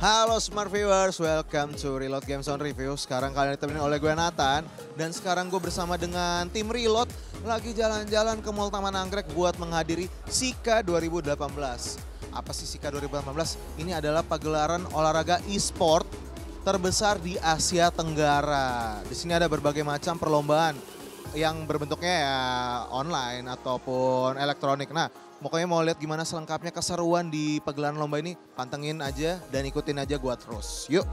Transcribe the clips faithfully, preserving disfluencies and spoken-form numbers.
Halo Smart Viewers, welcome to Reload Games on Review. Sekarang kalian ditemenin oleh gue Nathan. Dan sekarang gue bersama dengan tim Reload lagi jalan-jalan ke Mall Taman Anggrek buat menghadiri SIKA dua ribu delapan belas. Apa sih SIKA dua ribu delapan belas? Ini adalah pagelaran olahraga e-sport terbesar di Asia Tenggara. Di sini ada berbagai macam perlombaan yang berbentuknya ya online ataupun elektronik. Nah, pokoknya mau lihat gimana selengkapnya keseruan di pagelaran lomba ini, pantengin aja dan ikutin aja gua terus. Yuk!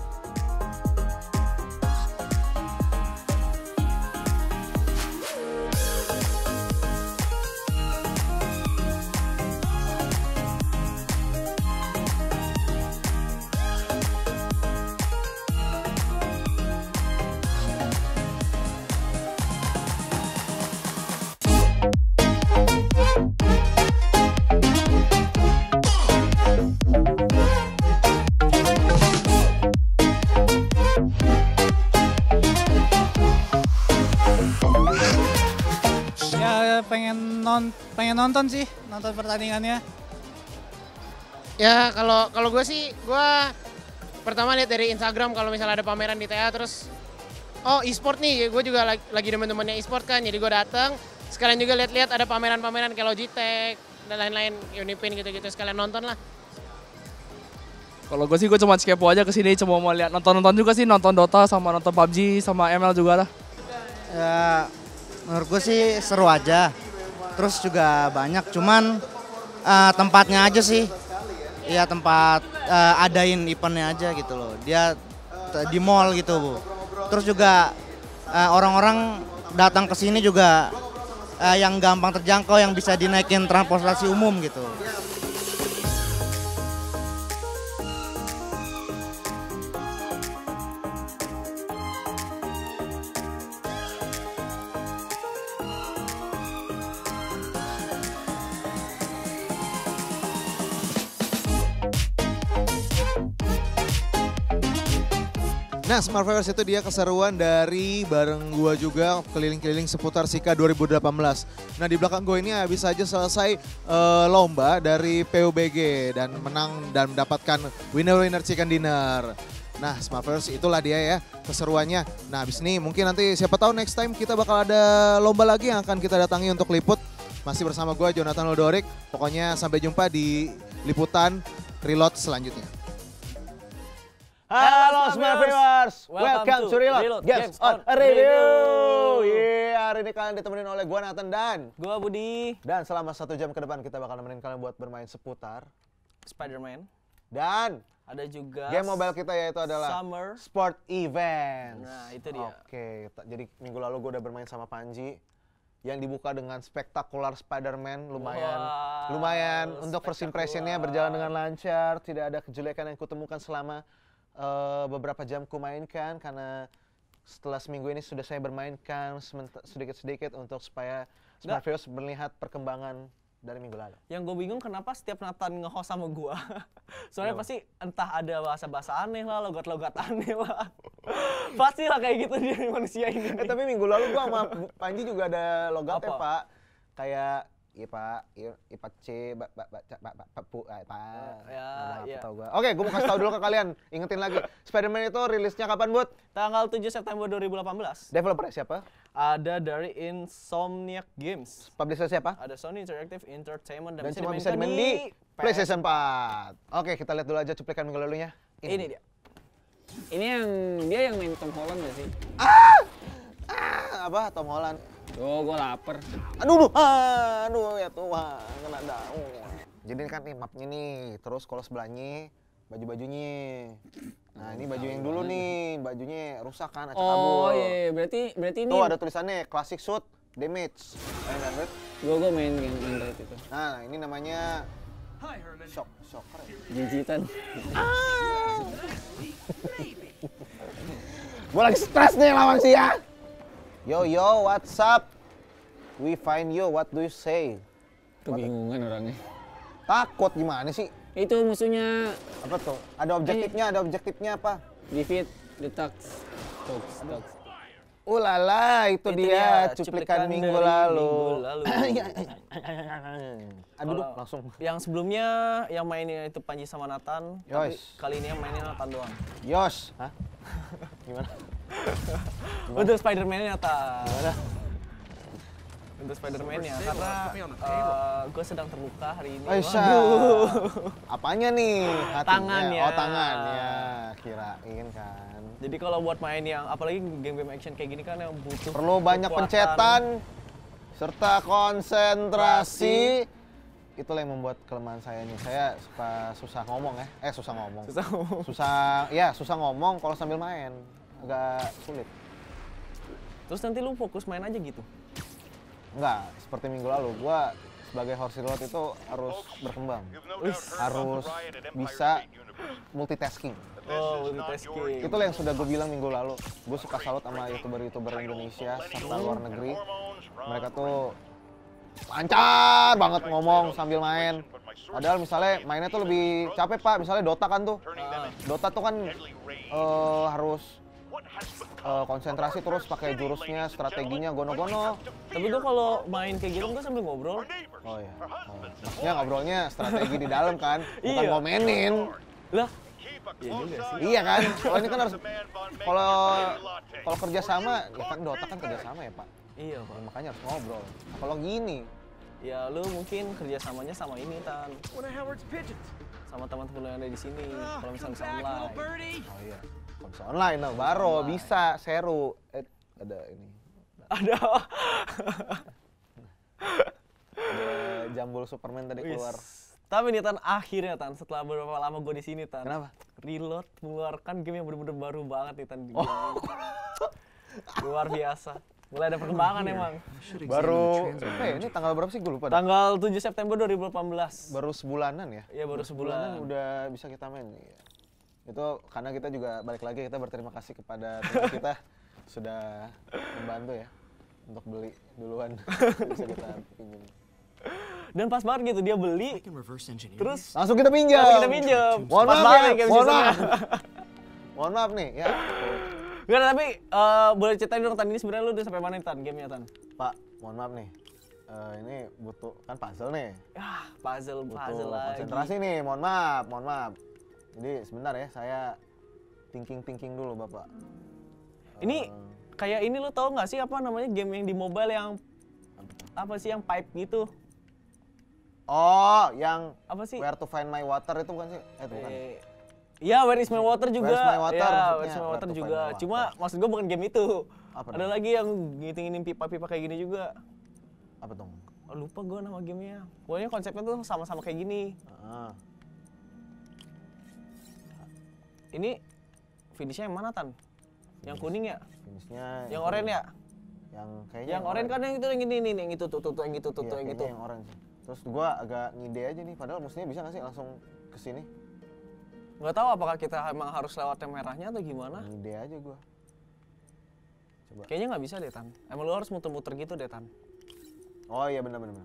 pengen non pengen nonton sih, nonton pertandingannya. Ya kalau kalau gue sih, gue pertama lihat dari Instagram kalau misalnya ada pameran di T A terus, oh e-sport nih, gue juga lagi, lagi demen-demennya e-sport kan, jadi gue datang. Sekalian juga lihat-lihat ada pameran-pameran kayak Logitech dan lain-lain, Unipin gitu-gitu, sekalian nonton lah. Kalau gue sih gue cuma kepo aja kesini, cuma mau lihat nonton-nonton juga sih, nonton Dota sama nonton P U B G sama M L juga lah. Ya, menurut gue sih seru aja, terus juga banyak, cuman uh, tempatnya aja sih, iya tempat uh, adain eventnya aja gitu loh, dia di mall gitu Bu. Terus juga uh, orang-orang datang ke sini juga uh, yang gampang terjangkau, yang bisa dinaikin transportasi umum gitu. Nah, Smart Viewers, itu dia keseruan dari bareng gua juga keliling-keliling seputar SIKA dua ribu delapan belas. Nah, di belakang gue ini habis saja selesai uh, lomba dari P U B G dan menang dan mendapatkan winner-winner chicken dinner. Nah, Smart Viewers, itulah dia ya keseruannya. Nah, habis ini mungkin nanti siapa tahu next time kita bakal ada lomba lagi yang akan kita datangi untuk liput. Masih bersama gue Jonathan Lodorik. Pokoknya sampai jumpa di liputan Reload selanjutnya. Halo Smart Viewers, welcome, welcome to Reload, Reload Games, Games on Review. Iya, hari ini kalian ditemenin oleh gua Nathan dan Gua Budi. Dan selama satu jam ke depan kita bakal nemenin kalian buat bermain seputar Spider-Man. Dan ada juga game mobile kita yaitu adalah Summer Sport Events. Nah, itu dia. Oke, jadi minggu lalu gua udah bermain sama Panji yang dibuka dengan spektakular Spider-Man, lumayan wow, lumayan untuk first impressionnya berjalan dengan lancar, tidak ada kejelekan yang kutemukan selama Uh, beberapa jam ku mainkan, karena setelah seminggu ini sudah saya bermainkan sedikit-sedikit untuk supaya Smart Viewers melihat perkembangan dari minggu lalu. Yang gue bingung kenapa setiap Nathan nge-host sama gue. Soalnya Kenapa? Pasti entah ada bahasa-bahasa aneh lah, logat-logat aneh lah. Pasti lah kayak gitu dari manusia ini. Eh, tapi minggu lalu gue sama Panji juga ada logatnya Pak. Kayak I P A, I P A C, Pak, Pak, Pak, Pak, Pak, Pu, Pak. Ya, ya. Oke, gue mau kasih tahu dulu ke kalian. Ingetin lagi, Spider-Man itu rilisnya kapan, Bud? Tanggal tujuh September dua ribu delapan belas. Developernya siapa? Ada dari Insomniac Games. Publisher siapa? Ada Sony Interactive Entertainment dan, dan bisa cuma dimainkan bisa dimain di PlayStation empat. Oke, kita lihat dulu aja cuplikan minggu lalunya. Ini, Ini dia. Ini yang dia yang main Tom Holland gak sih? Ah! Ah, apa Tom Holland? Oh, gue lapar. Aduh, aduh ya Tuhan, kena daun. Jadi kan nih mapnya nih, terus kalau sebelahnya baju-bajunya. Nah ini baju yang dulu nih, bajunya rusak kan, acak kabur. Oh iya, berarti berarti ini. Tuh ada tulisannya Classic Suit Damage. Main Android? Gue gue main game Android itu. Nah ini namanya Shock, Shocker ya? Jijitan. Ah. Gue lagi stres nih lawan sih ya. Yo yo, what's up? We find you, what do you say? Kebingungan orangnya. Takut gimana sih? Itu musuhnya. Apa tuh? Ada objektifnya, ada objektifnya apa? Defeat the Tux. Tux, Tux. Ulala, itu, Itu dia dia, cuplikan cuplikan minggu dari lalu. minggu lalu. Aduh, Kalau langsung. Yang sebelumnya yang mainnya itu Panji sama Nathan, tapi Yos. kali ini yang mainnya Nathan doang. Yos, hah? Gimana? Untuk Spider-Man-nya Nathan. Gimana? Untuk Spider-Man-nya karena gue sedang terluka hari ini. Aisyah. Waduh. Apanya nih? Hatinya? Tangannya. Oh, tangannya. Kirain kan. Jadi kalau buat main yang apalagi game-game action kayak gini kan yang butuh Perlu banyak kekuatan. pencetan serta konsentrasi. Itulah yang membuat kelemahan saya nih. Saya suka susah ngomong ya. Eh, susah ngomong. Susah ngomong. Susah, ya susah ngomong kalau sambil main. Agak sulit. Terus nanti lu fokus main aja gitu. Enggak, seperti minggu lalu. Gua sebagai horse reload itu harus berkembang. Harus bisa multitasking. Oh, multitasking. Itulah yang sudah gue bilang minggu lalu. Gue suka salut sama youtuber-youtuber Indonesia serta luar negeri. Mereka tuh lancar banget ngomong sambil main. Padahal misalnya mainnya tuh lebih capek pak. Misalnya Dota kan tuh. Dota tuh kan uh, harus uh, konsentrasi terus pakai jurusnya, strateginya, gono-gono. Tapi gue kalau main kayak gitu gue sambil ngobrol. Oh iya. Oh. Maksudnya ngobrolnya strategi di dalam kan, bukan Iya. ngomenin. Lah, iya juga sih. Iya kan? Kalau ini kan harus kalau kalau kerja sama, ya kan Dota kan kerja sama ya, Pak. Iya, Pak. Ya, makanya harus ngobrol. Nah, kalau gini, Ya lu mungkin kerjasamanya sama ini Tan. Sama teman-teman lu yang ada di sini. Kalau misalnya bisa online. oh iya, kalau bisa online lah, baru bisa seru. Eh, ada ini. Ada. Ada Jambul Superman tadi keluar. Wis. Tapi nih Tan, akhirnya Tan, setelah beberapa lama gue di sini Tan. Kenapa? Reload mengeluarkan game yang bener-bener baru banget nih Tan. Di game ini. Luar biasa. Mulai ada perkembangan emang. Baru, apa ya, ini tanggal berapa sih gue lupa dah. Tanggal tujuh September dua ribu delapan belas. Baru sebulanan ya? Iya, baru sebulan. Udah bisa kita main. Iya. Itu karena kita juga balik lagi kita berterima kasih kepada teman kita sudah membantu ya untuk beli duluan. Bisa kita pinjam. Dan pas banget gitu dia beli. Terus Langsung kita pinjam. langsung kita pinjam. Mohon Pas maaf banget ya, game mohon seasonnya. maaf. Mohon maaf nih ya. Enggak, tapi eh, boleh ceritain dong Tan, ini sebenarnya lu udah sampai mana nih Tan gamenya Tan? Pak, mohon maaf nih. Eh, ini butuh kan puzzle nih. Ah, puzzle, Butuh puzzle lagi. konsentrasi nih, mohon maaf, mohon maaf. Jadi sebentar ya, saya thinking-thinking dulu Bapak. Ini Eh, kayak ini lu tau nggak sih apa namanya game yang di mobile yang apa sih yang pipe gitu? Oh, yang Apa sih? Where to Find My Water itu bukan sih? Eh, itu bukan. Eh, Iya, Where is my water juga. Where is my water Ya, maksudnya, Where is my Where water to juga. find my water. Cuma maksud gua bukan game itu. Apa Ada dong? lagi yang ngiting-ngiting pipa-pipa kayak gini juga. Apa dong? Oh, lupa gua nama gamenya. Pokoknya konsepnya tuh sama-sama kayak gini. Ah, Ini finishnya yang mana Tan? Yang kuning ya? finishnya Yang oranye ya? Yang kayaknya Yang oranye kan yang itu yang ini nih, yang itu tuh tuh tuh, yang itu tuh Iya, tuh yang kayaknya itu. yang orange. Terus gua agak ngide aja nih, padahal mestinya bisa nggak sih langsung ke sini? Nggak tahu apakah kita emang harus lewat yang merahnya atau gimana? Ngide aja gua. Coba. Kayaknya nggak bisa deh Tan. Emang lu harus muter-muter gitu deh Tan. Oh iya benar benar. benar.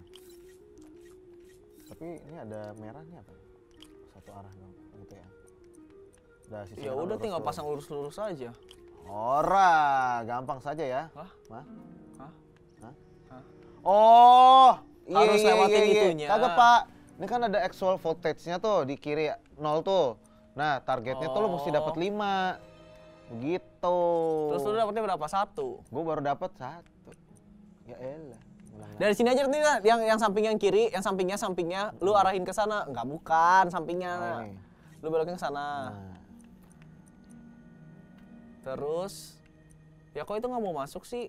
Tapi ini ada merahnya apa? Satu arah dong, gitu ya. Udah sisanya Ya kan udah lurus tinggal tuh. pasang lurus-lurus aja. Ora, gampang saja ya. Hah? Mah? Hah? Hah? Hah? Oh, iya, Harus iya, lewatin iya, iya. itunya. Kagak Pak, ini kan ada actual voltage-nya tuh di kiri nol tuh. Nah targetnya tuh lo mesti dapat Oh. lima, begitu. Terus lu dapetnya berapa? Satu. Gue baru dapat satu. Ya elah. ulang lagi. Dari sini aja nih Tan. yang yang samping yang kiri, yang sampingnya sampingnya lu arahin ke sana. Enggak, bukan sampingnya. Oh, ini. Lu belokin ke sana. Nah, Terus ya kok itu nggak mau masuk sih?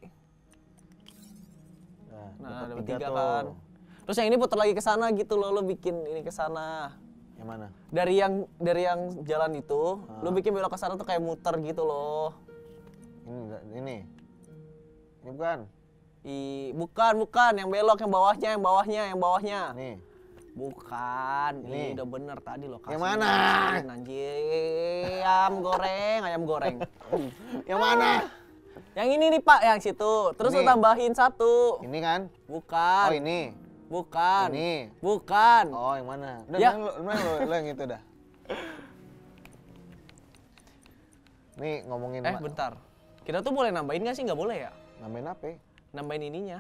nah, Nah, dapat ada tiga tiga tuh. kan. Terus yang ini putar lagi ke sana gitu loh, lu bikin ini ke sana. Yang mana? Dari yang dari yang jalan itu, Ah. lu bikin belok ke sana tuh kayak muter gitu loh. Ini enggak, ini. Ini bukan. I, bukan, bukan, yang belok, yang bawahnya, yang bawahnya, yang bawahnya. Nih. Bukan, Ini. ini udah bener tadi lokasinya. Yang mana? Anjir, ayam goreng, ayam goreng. Yang mana? Yang ini nih Pak, yang situ. Terus lu Ini. tambahin satu. Ini kan? Bukan. Oh ini. Bukan. Ini. Bukan. Oh yang mana? Udah, Ya. lu, lu, lu, lu yang itu dah. Nih ngomongin Eh, ma- bentar. Kita tuh boleh nambahin nggak sih? Nggak boleh ya? Nambahin apa? Nambahin ininya.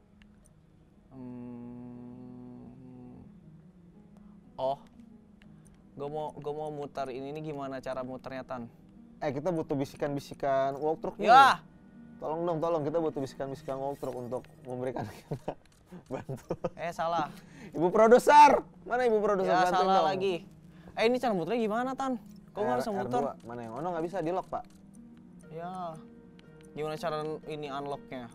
Hmm. Oh, gue mau gue mau muter ini nih, gimana cara muternya Tan? Eh kita butuh bisikan-bisikan walkthrough nih. Ya. Tolong dong, tolong kita butuh bisikan-bisikan walkthrough untuk memberikan kita bantu. Eh salah. Ibu produser, mana ibu produser? Ya Bantuin salah dong. lagi. Eh ini cara muternya gimana Tan? Kok nggak R- bisa R dua. muter? Mana yang ono nggak bisa di lock pak? Ya. Gimana cara ini unlocknya?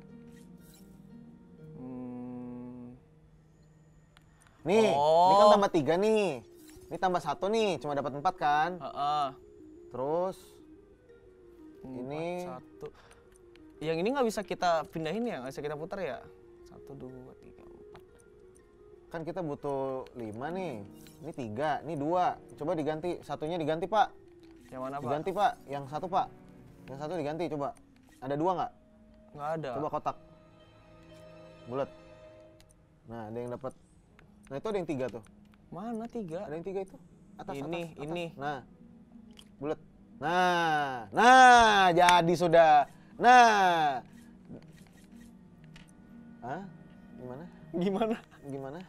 Hmm. Nih, ini kan Oh. tambah tiga nih. Ini tambah satu nih, cuma dapat empat kan? Heeh. Terus Empat, ini satu. Yang ini nggak bisa kita pindahin ya? Nggak bisa kita putar ya? Satu, dua, tiga, empat. kan kita butuh lima nih. Ini tiga, ini dua. Coba diganti, satunya diganti pak. Yang mana Pak? Diganti pak, yang satu pak. Yang satu diganti coba. Ada dua nggak? Nggak ada. Coba kotak. Bulat. Nah ada yang dapat. Nah itu ada yang tiga tuh. Mana tiga? Ada yang tiga itu. Atas, Ini, atas, atas. ini. Nah, bulat. Nah, nah, jadi sudah. Nah, Hah? Gimana? Gimana? Gimana?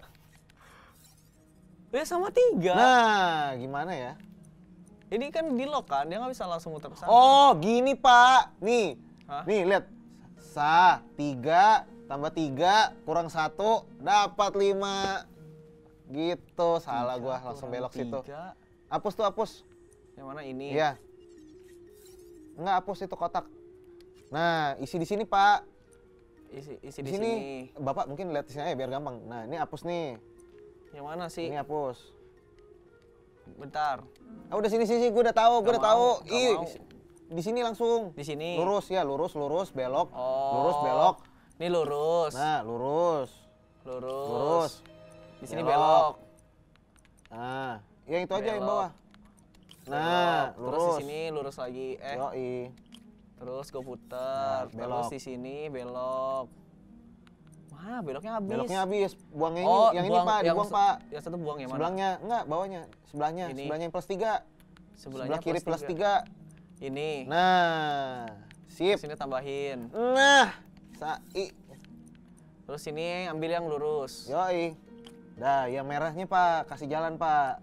Ya sama tiga. Nah, gimana ya? Ini kan di lock kan, dia nggak bisa langsung muter ke sana. Oh, gini Pak. Nih, Hah? nih lihat. Sa, tiga, tambah tiga, kurang satu, dapat lima. Gitu, salah gua langsung belok situ. Tiga. Hapus tuh, hapus. Yang mana ini? Iya. Enggak, hapus itu kotak. Nah, isi di sini, Pak. Isi, isi Di di sini. sini. Bapak mungkin lihat di sini aja biar gampang. Nah, ini hapus nih. Yang mana sih? Ini hapus. Bentar. Ah, udah sini sini, gua udah tahu, gua Nggak udah tahu. mau, nggak Ih, mau. di sini langsung. Di sini. Lurus ya, lurus, lurus, belok. Oh. Lurus, belok. Ini lurus. Nah, lurus. Lurus. Lurus. Di sini Belok. belok. Nah, yang itu aja yang Belok. bawah. Nah, Belok. Terus di lurus. sini lurus lagi. Eh, Yoi. terus gue puter. Nah, belok. Terus di sini belok. Mana beloknya habis? Beloknya habis. Buang yang Oh, ini, yang buang- ini Pak, yang dibuang se- Pak. Yang satu buang yang mana? Sebelahnya, enggak, bawahnya. Sebelahnya, Ini. sebelahnya yang plus tiga. Sebelahnya Sebelah kiri plus tiga. Ini. Nah, sip. Sini tambahin. Nah, sai. Terus sini ambil yang lurus. Yoi. Dah, yang merahnya Pak, kasih jalan Pak.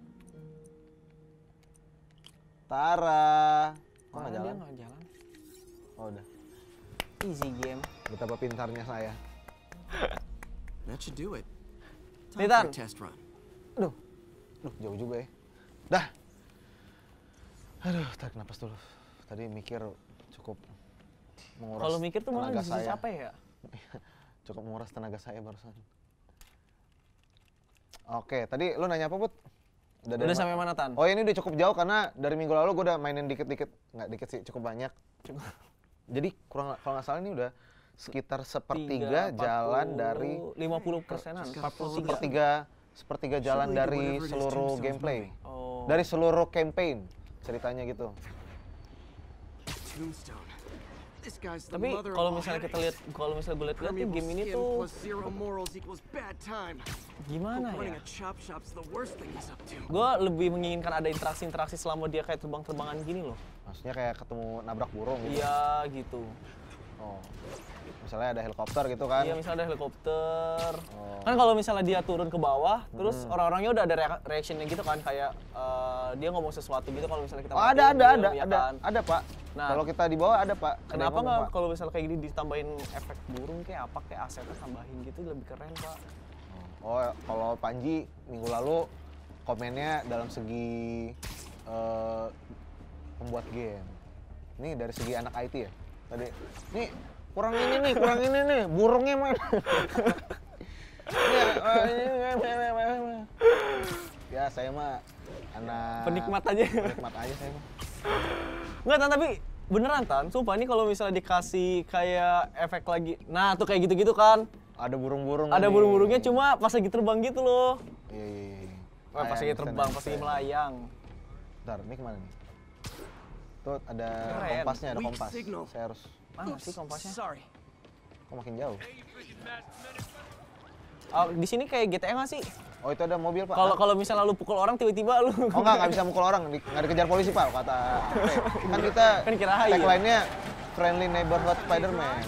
Tara. Kok Mana nggak dia jalan? nggak jalan? Oh, udah. Easy game. Betapa pintarnya saya. That should do it. Nih, Time for Tan. a test run. Aduh. Duh, jauh juga ya. Dah. Aduh, tarik napas dulu. Tadi mikir cukup menguras Kalau mikir tuh malah tenaga bisa saya. capek ya. Cukup menguras tenaga saya barusan. Oke, tadi lu nanya apa, Put? dari Udah ma- sampai mana Tan? Oh, ini udah cukup jauh karena dari minggu lalu gue udah mainin dikit-dikit. Nggak dikit sih, cukup banyak. Jadi kurang kalau nggak salah ini udah sekitar sepertiga Tiga, jalan empat puluh, dari lima puluh persenan, empat puluh tiga. sepertiga sepertiga jalan Surely do dari whatever it is seluruh Tombstone's gameplay. Oh. Dari seluruh campaign ceritanya gitu. Tombstone. This guy's the Tapi mother of kalau all misalnya kita headaches. lihat, kalau misalnya gue lihat-lihat nih Permeable game ini skin tuh plus zero morals equals bad time. gimana Running ya? a chop shop's the worst thing he's up to. Gue lebih menginginkan ada interaksi-interaksi selama dia kayak terbang-terbangan gini loh. Maksudnya kayak ketemu nabrak burung gitu. Iya gitu. Oh. Misalnya ada helikopter gitu kan. Iya misalnya ada helikopter. Oh. Kan kalau misalnya dia turun ke bawah, terus orang-orangnya udah ada rea- reactionnya gitu kan, kayak eh, dia ngomong sesuatu gitu kalau misalnya kita Oh, ada matiin ada dia, ada ya ada kan? ada Pak. Nah. Kalau kita di bawah ada Pak. Ada yang Kenapa ngomong, nggak Pak. kalau misalnya kayak gini ditambahin efek burung kayak apa kayak asetnya tambahin gitu lebih keren Pak. Oh, kalau Panji minggu lalu komennya dalam segi eh, pembuat game. Ini dari segi anak I T ya. Tadi, nih kurang ini nih, kurang ini nih, burungnya mana? Ya, eh, ini, ya saya mah anak Penikmat aja. Penikmat aja saya mah. Nggak Tan, tapi beneran Tan, sumpah ini kalau misalnya dikasih kayak efek lagi, nah tuh kayak gitu-gitu kan, Ada burung-burung. ada nih. burung-burungnya cuma pas lagi terbang gitu loh. Iya, iya, iya. Wah, pas I lagi understand, terbang, I pas lagi understand. melayang. Bentar, ini kemana nih? Tuh ada Keren. kompasnya, ada Weak kompas. signal. Saya harus, Mana sih kompasnya? Sorry. kok makin jauh? Oh, di sini kayak G T A nggak sih? Oh itu ada mobil pak. Kalau kalau misalnya lu pukul orang tiba-tiba lu. Oh enggak, nggak bisa mukul orang, di- nggak dikejar polisi pak kata. Kan kita Kan kirain. tagline-nya friendly neighborhood Spider-Man.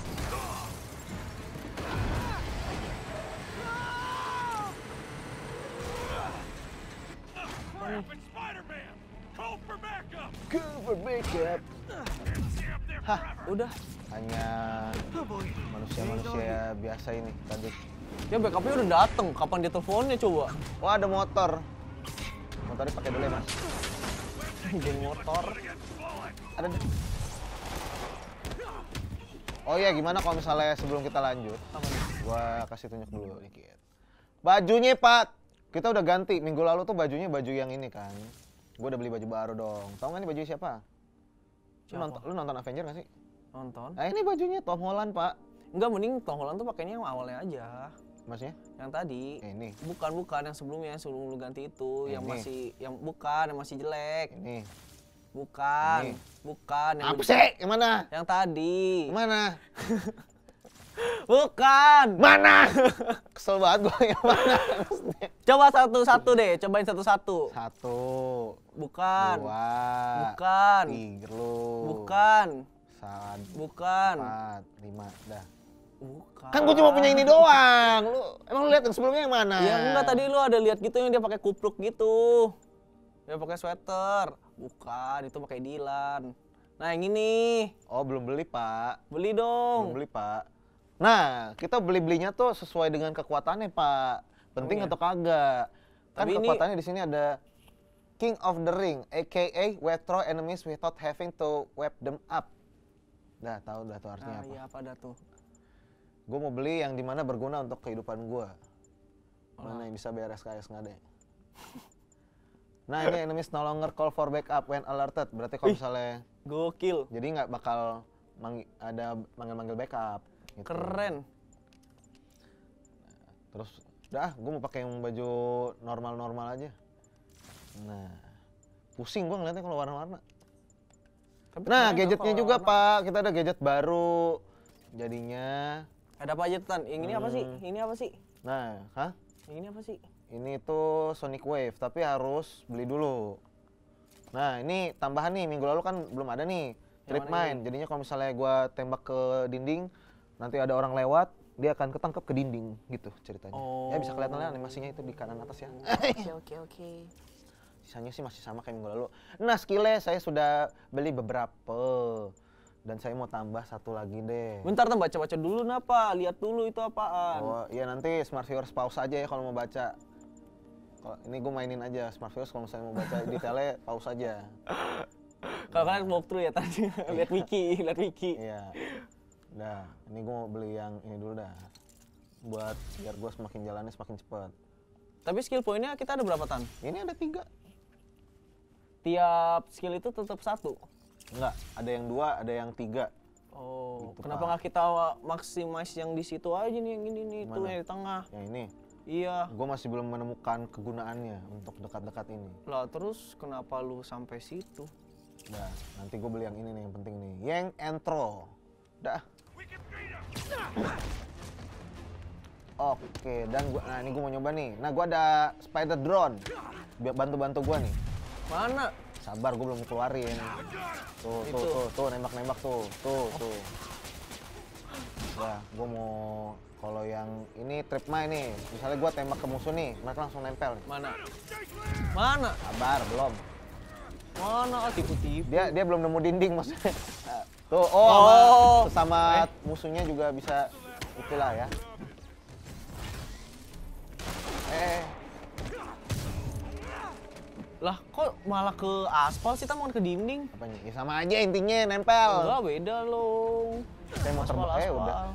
Cover backup. Hah, Udah. hanya manusia-manusia biasa ini tadi. Ya backupnya udah dateng. Kapan dia teleponnya coba? Wah ada motor. Motornya pakai dulu ya mas. Geng motor. Ada deh. Oh iya gimana kalau misalnya sebelum kita lanjut, gua kasih tunjuk dulu dikit. Bajunya pak, kita udah ganti. Minggu lalu tuh bajunya baju yang ini kan. Gua udah beli baju baru dong. Tahu nggak nih baju siapa? Lu Siapa? nonton, lu nonton Avenger nggak sih? Nonton. Nah ini bajunya Tom Holland pak. Enggak, mending Tom Holland tuh pakainya yang awalnya aja. Maksudnya? Yang tadi. Eh, ini, Bukan, bukan yang sebelumnya, yang sebelum lu ganti itu, yang Ini. masih yang bukan, yang masih jelek. ini. Bukan. Ini. Bukan yang Apa sih? Yang mana? Yang tadi. Yang mana? Bukan. Mana? Kesel banget gua yang mana? maksudnya. Coba satu-satu deh, cobain satu-satu. Satu. Bukan. Dua. Bukan. Tiga lu. Bukan. Satu. Bukan. Empat. Lima. Dah. Bukan. Kan gua cuma punya ini doang. Lu emang lu lihat yang sebelumnya yang mana? Ya enggak, tadi lu ada lihat gitu yang dia pakai kupluk gitu. Dia pakai sweater. Bukan, itu pakai Dylan. Nah, yang ini. Oh, belum beli, Pak. Beli Belum dong. beli, Pak. Nah, kita beli-belinya tuh sesuai dengan kekuatannya, Pak. Penting Oh, iya. atau kagak? Kan Tapi ini- kekuatannya di sini ada King of the Ring, aka Web throw enemies without having to web them up. Dah, tahu dah tuh artinya Nah, apa. iya apa dah tuh. Gue mau beli yang dimana berguna untuk kehidupan gue. Mana yang bisa B R S K S nggak ada. Nah ini enemies no longer call for backup when alerted. Berarti kalau Ih. misalnya Gokil. jadi nggak bakal mang- ada manggil-manggil backup. Gitu. Keren. Terus udah, gue mau pakai yang baju normal-normal aja. Nah, pusing gue ngeliatnya kalau warna-warna. Tapi Nah, keren gadgetnya kalau juga warna. Pak, kita ada gadget baru. Jadinya, Ada apa aja, Tan? Yang ini apa sih? Hmm. Ini apa sih? nah, hah? Yang ini apa sih? Ini tuh Sonic Wave, tapi harus beli dulu. Nah, ini tambahan nih, minggu lalu kan belum ada nih. Trip mana mine, jadinya kalau misalnya gua tembak ke dinding, nanti ada orang lewat, dia akan ketangkep ke dinding, gitu ceritanya. Ya bisa kelihatan lah animasinya itu di kanan atas ya. Oke, oke, oke. Sisanya sih masih sama kayak minggu lalu. Nah, skillnya saya sudah beli beberapa. Dan saya mau tambah satu lagi deh. Bentar, Tan, baca-baca dulu napa? Lihat dulu itu apaan. Oh iya nanti Smart Viewers pause aja ya kalau mau baca. Kalau ini gue mainin aja Smart Viewers kalau misalnya mau baca detailnya pause aja. Kalau kalian walkthrough ya tadi, lihat wiki, lihat wiki. Iya. Dah, ini gue mau beli yang ini dulu dah. Buat biar gue semakin jalannya semakin cepet. Tapi skill poinnya kita ada berapa, Tan? Ini ada tiga. Tiap skill itu tetap satu. Enggak, ada yang dua, ada yang tiga. Oh, Gitu, kenapa Pak. nggak kita maximize yang di situ aja nih, yang ini nih, itu Mana? yang di tengah. Yang ini. Iya. Gue masih belum menemukan kegunaannya untuk dekat-dekat ini. Lah terus kenapa lu sampai situ? Dah, nanti gue beli yang ini nih yang penting nih. Yang Entro. Dah. Oke, dan gua, nah ini gue mau nyoba nih. Nah, gue ada spider drone. Biar bantu-bantu gue nih. Mana? Sabar, gue belum keluarin. Tuh, tuh, Itu. tuh, tuh, nembak-nembak tuh, tuh, tuh. Nah, gue mau kalau yang ini trip mine nih. Misalnya gue tembak ke musuh nih, mereka langsung nempel. nih. Mana? Mana? Sabar, belum. Mana? Ah, tipu-tipu. Dia dia belum nemu dinding maksudnya. Tuh, oh, Oh. sama, sesama musuhnya juga bisa itulah ya. Eh, Lah kok malah ke aspal sih, kita mau ke dinding? apa nih? Ya sama aja intinya nempel. Enggak, beda loh. Saya mau Aspal, terbang, eh aspal. udah.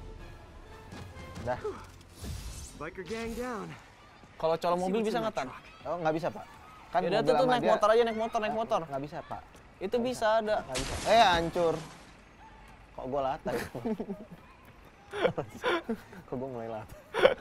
Dah. Biker gang down. Kalau colong mobil bisa nggak, Tan? Oh, nggak bisa, Pak. Kan Ya udah mobil tuh, tuh sama naik dia- motor aja, naik motor, naik motor. Nggak bisa, Pak. Itu bisa ada. Nggak bisa. Eh, hancur. Kok gue latah? Kok gue mulai latah?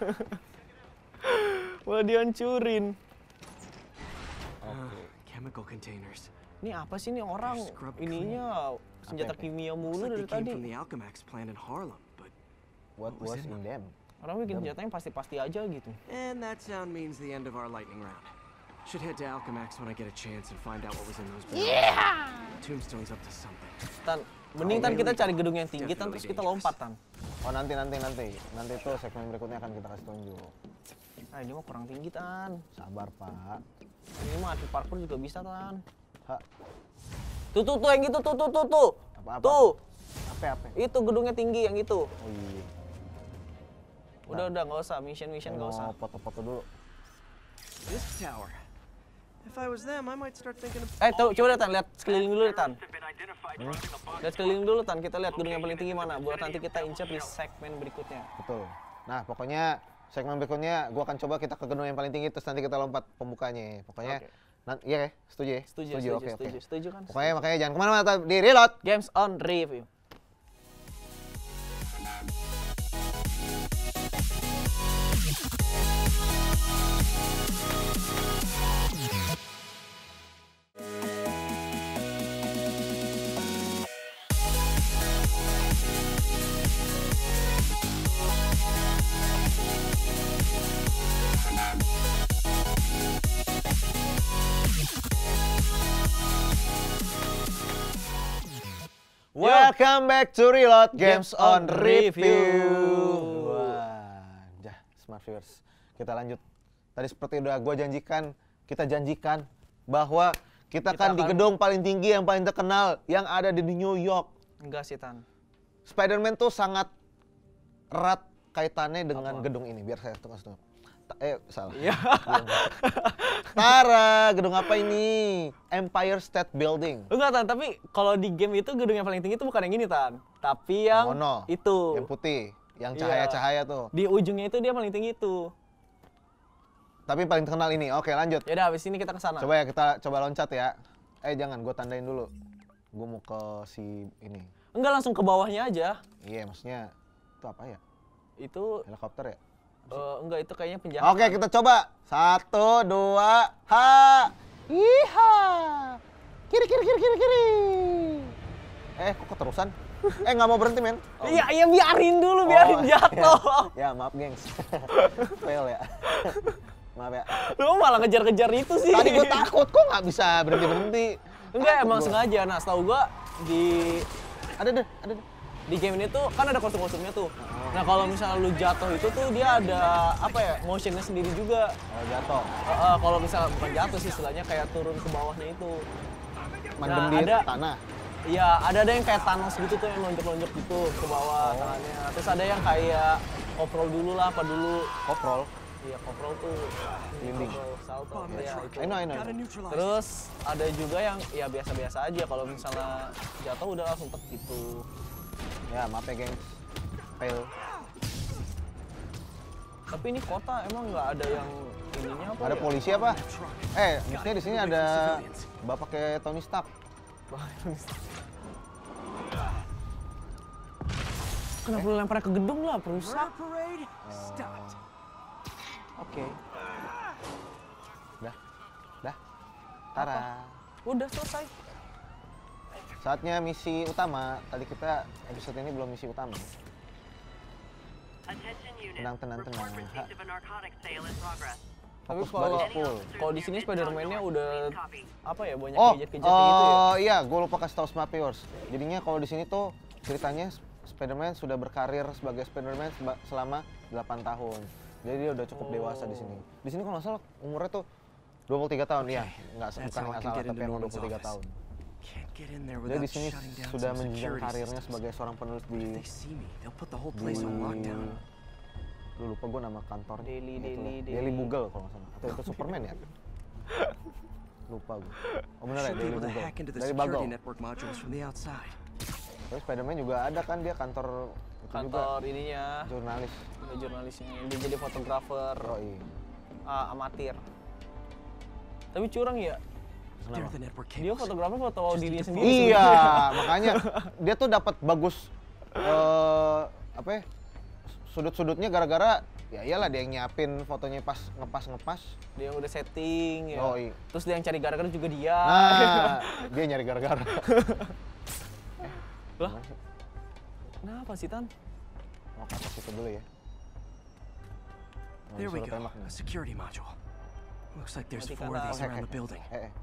Wah, dihancurin. Oke. Chemical containers. Ini apa sih nih orang? Scrub Ininya senjata Apa, apa? kimia Looks mulu like dari they came tadi. from the Alchemax plant in Harlem, but What What was was in in them? Orang bikin senjatanya pasti-pasti aja gitu. And that sound means the end of our lightning round. Should head to Alchemax when I get a chance and find out what was in those barrels. Yeah! Tombstone's up to something. Tan, mending Tan kita cari gedung yang tinggi Tan, terus kita lompat Tan. Oh nanti nanti nanti nanti itu segmen berikutnya akan kita kasih tunjuk. Nah ini mah kurang tinggi Tan. Sabar Pak. Ini mah atlet parkour juga bisa Tan. Ha. Tuh tuh tuh yang itu tuh tuh tuh tuh. Apa apa? Tuh. Apa apa? Itu gedungnya tinggi yang itu. Oh iya. Udah udah nggak usah mission mission nggak usah. Mau foto-foto dulu. This tower. If I was them, I might start thinking of... Eh tuh coba deh Tan, lihat sekeliling dulu deh Tan. Hmm? Lihat sekeliling dulu Tan, kita lihat gedung yang paling tinggi mana. Buat nanti kita incer di segmen berikutnya. Betul. Nah pokoknya segmen berikutnya gua akan coba kita ke gedung yang paling tinggi terus nanti kita lompat pembukanya. Pokoknya Oke. nanti iya ya, setuju ya? Setuju, setuju, oke, setuju, oke. setuju kan? Pokoknya makanya jangan kemana-mana tetap di Reload. Games on review. Welcome back to Reload Games Games on on Review. Review. Wah, jah, smart viewers. Kita lanjut. Tadi seperti udah gue janjikan, kita janjikan bahwa kita, Kita kan di akan- gedung paling tinggi yang paling terkenal yang ada di New York. Enggak sih Tan. Spider-Man tuh sangat erat kaitannya dengan Apa? gedung ini. Biar saya tunggu tunggu. Ta- Eh, salah. Iya. Tara, gedung apa ini? Empire State Building. Enggak Tan, tapi kalau di game itu gedung yang paling tinggi itu bukan yang ini Tan. Tapi yang Mono. itu. Yang putih, yang Iya. cahaya-cahaya tuh. Di ujungnya itu dia paling tinggi itu. Tapi paling terkenal ini. Oke, lanjut. Ya udah habis ini kita ke sana. Coba ya kita coba loncat ya. Eh jangan, gue tandain dulu. Gue mau ke si ini. Enggak langsung ke bawahnya aja. Iya, maksudnya itu apa ya? Itu Helikopter ya? eh, enggak itu kayaknya penjahat. Oke, kita coba. Satu, dua, ha. Iha. Kiri, kiri, kiri, kiri, kiri. Eh, kok keterusan? Eh, nggak mau berhenti, men. Oh. Iya, iya biarin dulu, biarin Oh, jatuh. Ya, maaf, gengs. Fail ya. Maaf ya. Lu malah ngejar-ngejar itu sih. Tadi gue takut, kok nggak bisa berhenti-berhenti. Enggak, Takut emang gua. sengaja. Nah, setahu gua di Ada deh, ada deh. di game ini tuh kan ada kostum-kostumnya tuh. Nah, kalau misalnya lu jatuh itu tuh dia ada apa ya? Motionnya sendiri juga. Oh, jatuh. Eh, eh, kalau misalnya bukan jatuh sih, istilahnya kayak turun ke bawahnya itu. Mandem Nah, di ada- tanah. Iya, ada ada yang kayak Thanos gitu tuh yang lonjok-lonjok gitu ke bawah tangannya. Terus ada yang kayak koprol dulu lah, apa dulu. Koprol. Iya, koprol tuh. Linding. Koprol salto. Iya, itu. I know, I know. Gotta neutralize. Terus ada juga yang ya biasa-biasa aja kalau misalnya jatuh udah langsung tek gitu. Ya, maaf ya, gengs. Fail. Tapi ini kota emang nggak ada yang ininya apa Ada ya? polisi apa? Eh, mestinya di sini ada bapak kayak Tony Stark. Kenapa lu lempar ke gedung lah, perusak? Parade stopped. Oke. Dah. Dah. Tara. Udah selesai. Saatnya misi utama. Tadi kita episode ini belum misi utama. Tenang, tenang, tenang. Ha. Tapi Fokus kalau baris full. kalau di sini Spider-Man-nya udah apa ya banyak Oh, gadget-gadget gitu ya. oh iya, gue lupa kasih tahu Smart Viewers. Jadinya kalau di sini tuh ceritanya Spider-Man sudah berkarir sebagai Spider-Man seba- selama delapan tahun. Jadi dia udah cukup dewasa di sini. Di sini kalau nggak salah umurnya tuh dua puluh tiga tahun, ya. Nggak That's bukan how I nggak can salah, get tapi into emang dua Norman's puluh tiga office. tahun. Can't get in there Dia without di sini shutting down sudah some menjenjang security karirnya systems. sebagai seorang penulis di If they see me, they'll put the whole di place on lockdown. lu lupa gue nama kantor Daily, Itulah. Daily, Daily Daily. Bugle kalau nggak salah, atau itu Superman ya, lupa gue. Oh bener ya, Should be Daily able to Bugle hack into the dari security Bugle. network modules from the outside. Terus Spider-Man juga ada kan, dia kantor itu juga Kantor ininya, jurnalis. ada jurnalisnya. Dia jadi fotografer Oh iya. ah, amatir. Tapi curang ya, They're Kenapa? the network dia cables. fotografer foto dirinya sendiri. Iya, sebenarnya. makanya dia tuh dapat bagus eh apa ya? Sudut-sudutnya gara-gara ya iyalah dia yang nyiapin fotonya pas ngepas-ngepas. Dia yang udah setting ya. Oh, iya. Terus dia yang cari gara-gara juga dia. Nah, dia nyari gara-gara. Lah, kenapa sih Tan? Mau ke atas itu dulu ya. There we disuruh go. tembak nih. A security module. Looks like there's Matikan four of dah. these Hack, around hack, the building. Eh, eh.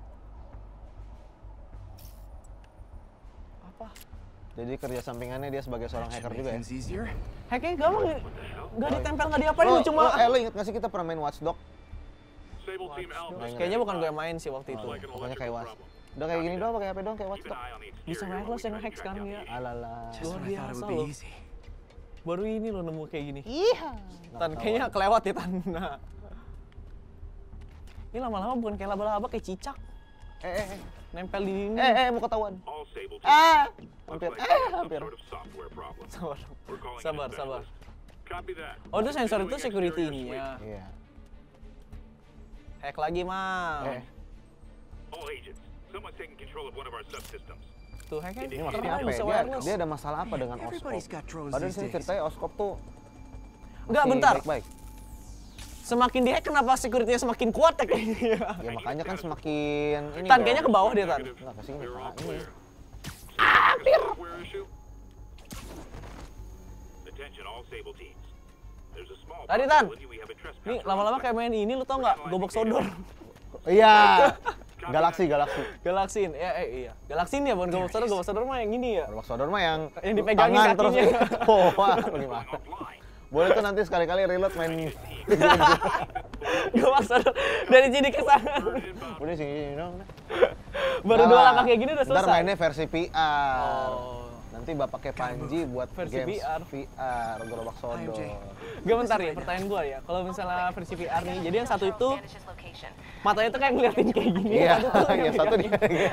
Apa? Jadi kerja sampingannya dia sebagai seorang Should hacker make juga ya. things easier. Hacknya gampang, nggak ditempel nggak diapain, Lo, lu cuma. lo, eh lo inget gak sih kita pernah main Watchdog? Kayaknya bukan gue yang main sih waktu itu. Pokoknya kayak was. Udah kayak gini doang pakai H P doang kayak Watchdog. Bisa wireless yang hack sekarang ya. Alala. Just Luar when I thought it biasa would be loh. easy. Baru ini lo nemu kayak gini. Iya. Tan, kayaknya kelewat ya Tan. Nah. Ini lama-lama bukan kayak laba-laba, kayak cicak. Eh, eh, eh. Nempel di ini. Eh, eh, mau ketahuan. Ah, hampir, eh, hampir. Sabar, sabar, sabar. Oh, itu sensor itu security-nya. Iya. Hack lagi, Mang. Eh, Tuh, hacknya ini maksudnya keren, apa ya? bisa Dia, wireless. dia ada masalah apa dengan Everybody's Oskop? got drones Padahal these sini days. ceritanya Oskop tuh Enggak, masih bentar. baik-baik. Semakin di hack, kenapa security-nya semakin kuat ya kayaknya? Ya makanya kan semakin ini Tan, dong. kayaknya ke bawah dia, Tan. Enggak, ke sini, Pak. Ini. Tadi, Tan. Nih, lama-lama kayak main ini, lu tau nggak? Gobok sodor. Iya. Galaksi, Galaksi. Galaksin, ya, eh, iya. Galaksin ya, bukan gobok sodor. Gobok sodor mah yang ini ya. Roblox Sodor mah yang Yang dipegangin tangan kakinya. terus. Oh, wah, gimana? Boleh tuh nanti sekali-kali reload main Gobok sodor dari sini ke sana. udah sini dong. Baru Nggak dua lah. langkah kayak gini udah Ntar selesai. mainnya versi V R. Oh. Nanti bapaknya Panji buat Versi games V R. V R, Gerobak Sodor. Gak bentar ya, pertanyaan gua ya. Kalau misalnya versi V R nih, jadi yang satu itu matanya tuh kayak ngeliatin kayak gini. Iya, yang satu tuh iya yang satu pegangin. dia.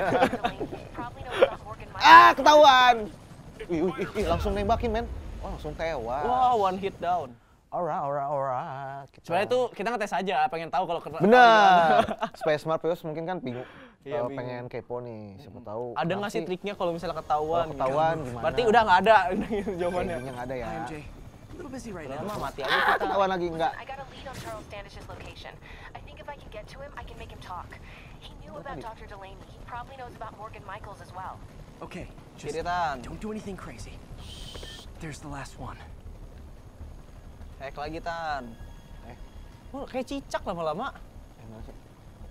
Ah, ketahuan. Wih, wih, wih, wih, langsung nembakin, men. Wah, langsung tewas. Wah, one hit down. Ora, ora, ora. Kita- Sebenarnya itu kita ngetes aja, pengen tahu kalau kena. Bener. Space Smart Pius mungkin kan bingung. Iya, Kalau bingung. pengen kepo nih, siapa tahu. Ada nggak sih triknya kalau misalnya ketahuan? Kalau ketahuan gitu? gimana? Berarti udah nggak ada jawabannya. Kayaknya nggak ada ya. Hi, M J. A little busy right Udah now. mah mati aja Ah, kita. ketahuan lagi enggak? I got a lead on Charles Standish's location. I think if I can get to him, I can make him talk. He knew about Doctor Delaney. He probably knows about Morgan Michaels as well. Okay, just Kiritan. don't do anything crazy. There's the last one. Hack lagi, Tan. Eh. Oh, kayak cicak lama-lama. Eh, mana sih?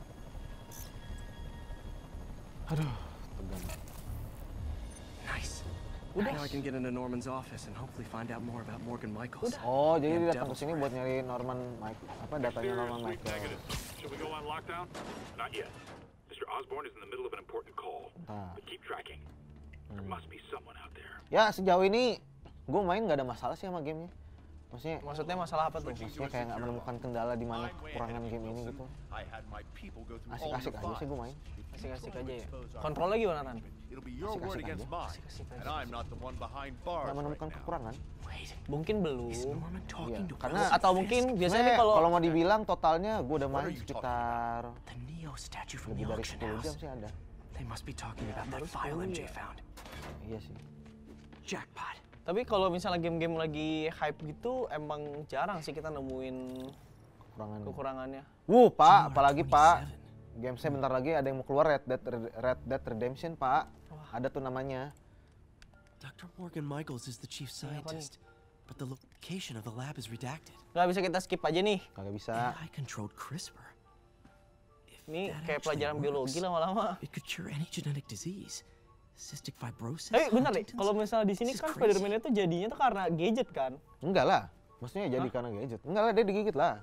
Aduh, tegang. Nice. Udah. Now I can get into Norman's office and hopefully find out more about Morgan Michaels. Oh, jadi And dia datang ke Devil's sini Breath. buat nyari Norman Mike, apa datanya Norman Michael. Should we go on lockdown? Not yet. Mister Osborne is in the middle of an important call. Nah. But keep tracking. There must be someone out there. Ya, sejauh ini gue main nggak ada masalah sih sama gamenya. Maksudnya, Maksudnya masalah apa tuh? maksudnya kayak nggak menemukan kendala di mana kekurangan game ini gitu. Asik-asik aja sih gue main. Asik-asik aja ya. Kontrolnya gimana, Tan? Asik-asik aja. Asik-asik aja. Nggak menemukan kekurangan. Wait, Mungkin belum. is Norman Iya, talking to karena Wilson Atau mungkin Fisk? biasanya nih Sebenarnya kalau kalau mau dibilang totalnya gue udah main sekitar The Neo statue from lebih the dari auction sepuluh jam house. sih ada. They must be talking about that file M J found. Iya sih. Jackpot. Tapi kalau misalnya game-game lagi hype gitu, emang jarang sih kita nemuin Kekurangan. kekurangannya. Wuh, Pak, apalagi Pak. Gamesnya bentar lagi ada yang mau keluar Red Dead Red Dead Redemption, Pak. Ada tuh namanya. Doctor Morgan Michaels is the chief scientist, but the location of the lab is redacted. Nggak bisa kita skip aja nih. Kagak bisa. A I-controlled CRISPR. If Ini that kayak actually pelajaran works, biologi lama-lama. It could cure any genetic disease. Cystic fibrosis. Eh, bentar deh. Huntington's. Kalau misalnya di sini This is kan crazy. Spider-Man itu jadinya tuh karena gadget kan? Enggak lah. Maksudnya jadi karena gadget. Enggak lah, dia digigit lah.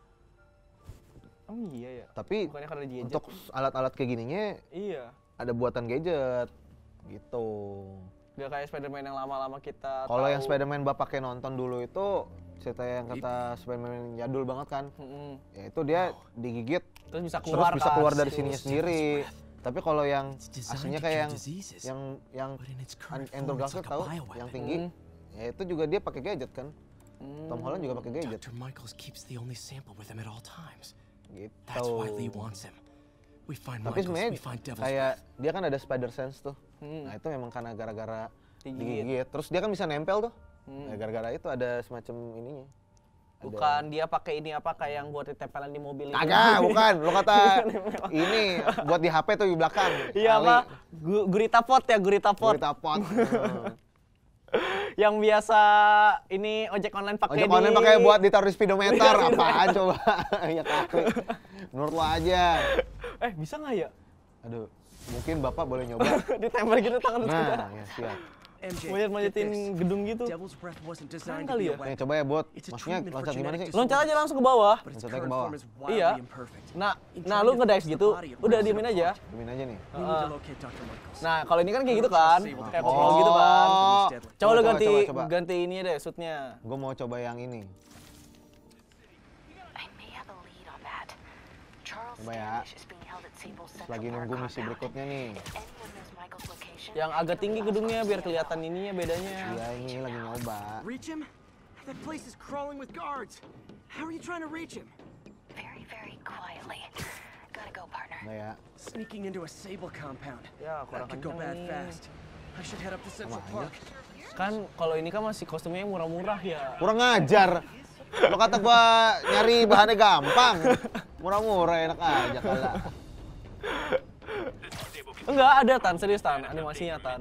Oh iya ya. Tapi Bukannya karena gadget. untuk alat-alat kayak gininya Iya. ada buatan gadget. Gitu. Gak kayak Spider-Man yang lama-lama kita Kalau yang tahu. Spider-Man bapaknya nonton dulu itu cerita yang kata Spider-Man jadul banget kan. Mm-mm. Ya itu dia digigit Terus bisa terus keluar bisa kan? keluar dari Terus. sininya sendiri. Tapi kalau yang It's designed aslinya to kayak cure yang diseases, yang yang but in its An- current Andrew form, it's Garfield like a tahu bioweapon. yang tinggi. Ya itu juga dia pakai gadget kan. Tom Holland juga pakai gadget. Doctor Michaels keeps the only sample with him at all times. Gitu. That's why Lee wants him. We find Tapi Michaels, sebenarnya we find Devil's kayak Breath. dia kan ada spider sense tuh. Hmm. Nah itu memang karena gara-gara Digigit. digigit. Terus dia kan bisa nempel tuh. Hmm. Nah, gara-gara itu ada semacam ininya. Ada- Bukan dia pakai ini apa kayak yang buat ditempelan di mobil itu. Kagak, bukan. Lo kata ini buat di H P tuh di belakang. Iya Ali. apa? Gu- Gurita pot ya, gurita pot. Gurita pot. Hmm. Yang biasa ini ojek online pakai Ojek di... online pakai buat ditaruh di speedometer, apaan coba? Ya kali. Menurut lo aja. Eh, bisa nggak ya? Aduh, mungkin Bapak boleh nyoba. Ditempel gitu tangan Nah, ya siap. M J, Manjat-manjatin get this. gedung gitu. Devil's breath wasn't Keren designed to kali be ya? a Nih weapon. coba ya bot. It's a Maksudnya treatment for loncat gimana sih? genetic Loncat aja langsung ke bawah. But its Loncat aja current ke bawah. form is wildly Iya. imperfect. Nah, In nah trying lu to ngedive fix the gitu, body, it udah breaks it diemin aja. apart. Dimin aja nih. We need to locate Doctor Michaels. Nah, kalau ini kan kayak gitu kan, kayak koplo gitu kan. Oh. Coba lu Coba, ganti coba, coba. ganti ini deh shootnya. Gue mau coba yang ini. I may have a lead on that. Charles Coba ya. Standish is being held at Sable's Central Lagi nunggu Park misi compound. berikutnya nih. If anyone knows Michael's location, Yang agak tinggi gedungnya biar kelihatan ininya bedanya. Iya ini lagi nyoba. Reach him? That place is crawling with guards. How are you trying to reach him? very, very quietly. Gotta go, partner. Nah ya. Sneaking into a Sable compound. Ya, kurang That could go kencang bad nih. fast. I should head up to Central Sama aja. Park. Kan kalau ini kan masih kostumnya yang murah-murah ya. Kurang ngajar. Lo kata gua nyari bahannya gampang. Murah-murah enak aja kala. Enggak ada Tan, serius Tan, animasinya Tan.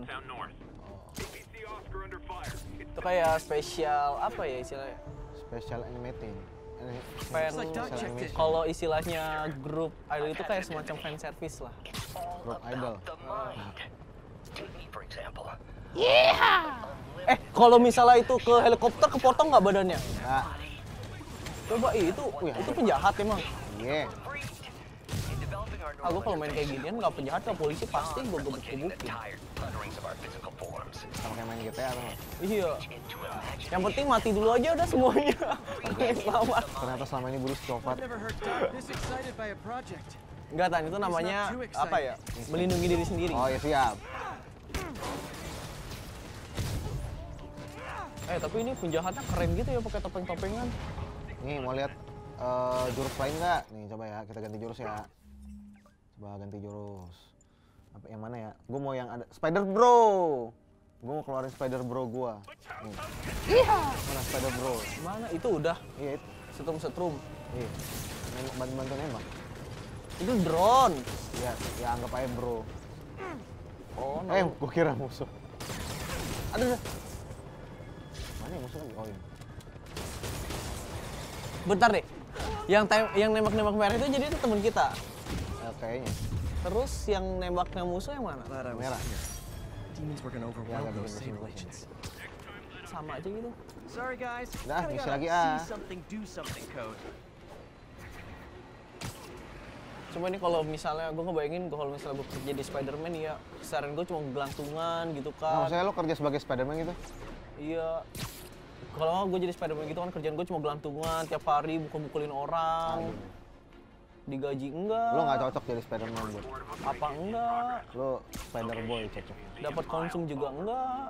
Itu kayak spesial apa ya istilahnya? Special animating. Ini- Fan, special animation. kalau istilahnya grup idol itu kayak semacam fan service lah. Grup idol. Eh, kalau misalnya itu ke helikopter kepotong nggak badannya? Nah, Coba ih, itu itu penjahat emang. iya. Ah, gua kalau main kayak ginian nggak penjahat ke polisi pasti gua gebuk-gebukin. Sama kayak main G T A atau nggak? Iya. Yang penting mati dulu aja udah semuanya. Selamat. Ternyata selama ini Bruce copot. I've never heard Doc this excited by a project. Enggak Tan, itu namanya apa ya? Melindungi diri sendiri. Oh ya siap. Eh, tapi ini penjahatnya keren gitu ya pakai topeng-topengan. Nih mau lihat eh, jurus lain nggak? Nih coba ya kita ganti jurus ya. Coba ganti jurus. Apa yang mana ya? Gue mau yang ada Spider Bro. Gue mau keluarin Spider Bro gua. Nih. Mana Spider Bro? Mana? Itu udah Iya, itu. setrum-setrum. Iya. Nembak- Bantu-bantu nembak. Itu drone. Ya, ya anggap aja bro. Oh, no. Eh, gua kira musuh. Aduh. aduh. Mana yang musuh lagi? Oh ini. Bentar deh. Yang tem- yang nembak-nembak merah itu jadi itu teman kita. Eh, kayaknya. Terus yang nembaknya musuh yang mana? Glad I was Merah. here. Demons were gonna Ya, overwhelm nggak those bikin Sable mesin. agents. Sama aja gitu. Sorry guys. Dah, Kinda misi got a lagi, ah. see something, do something code. Cuma ini kalau misalnya gue ngebayangin kalau misalnya gue kerja di Spider-Man ya keseharian gue cuma gelantungan gitu Nah, kan. maksudnya lo kerja sebagai Spider-Man gitu? Iya. Kalau gue jadi Spider-Man gitu kan kerjaan gue cuma gelantungan tiap hari mukul-mukulin orang. Digaji enggak. Lo nggak cocok jadi Spider-Man, bro. Apa enggak? Lo Spider-Boy cocok. Dapat konsum juga enggak.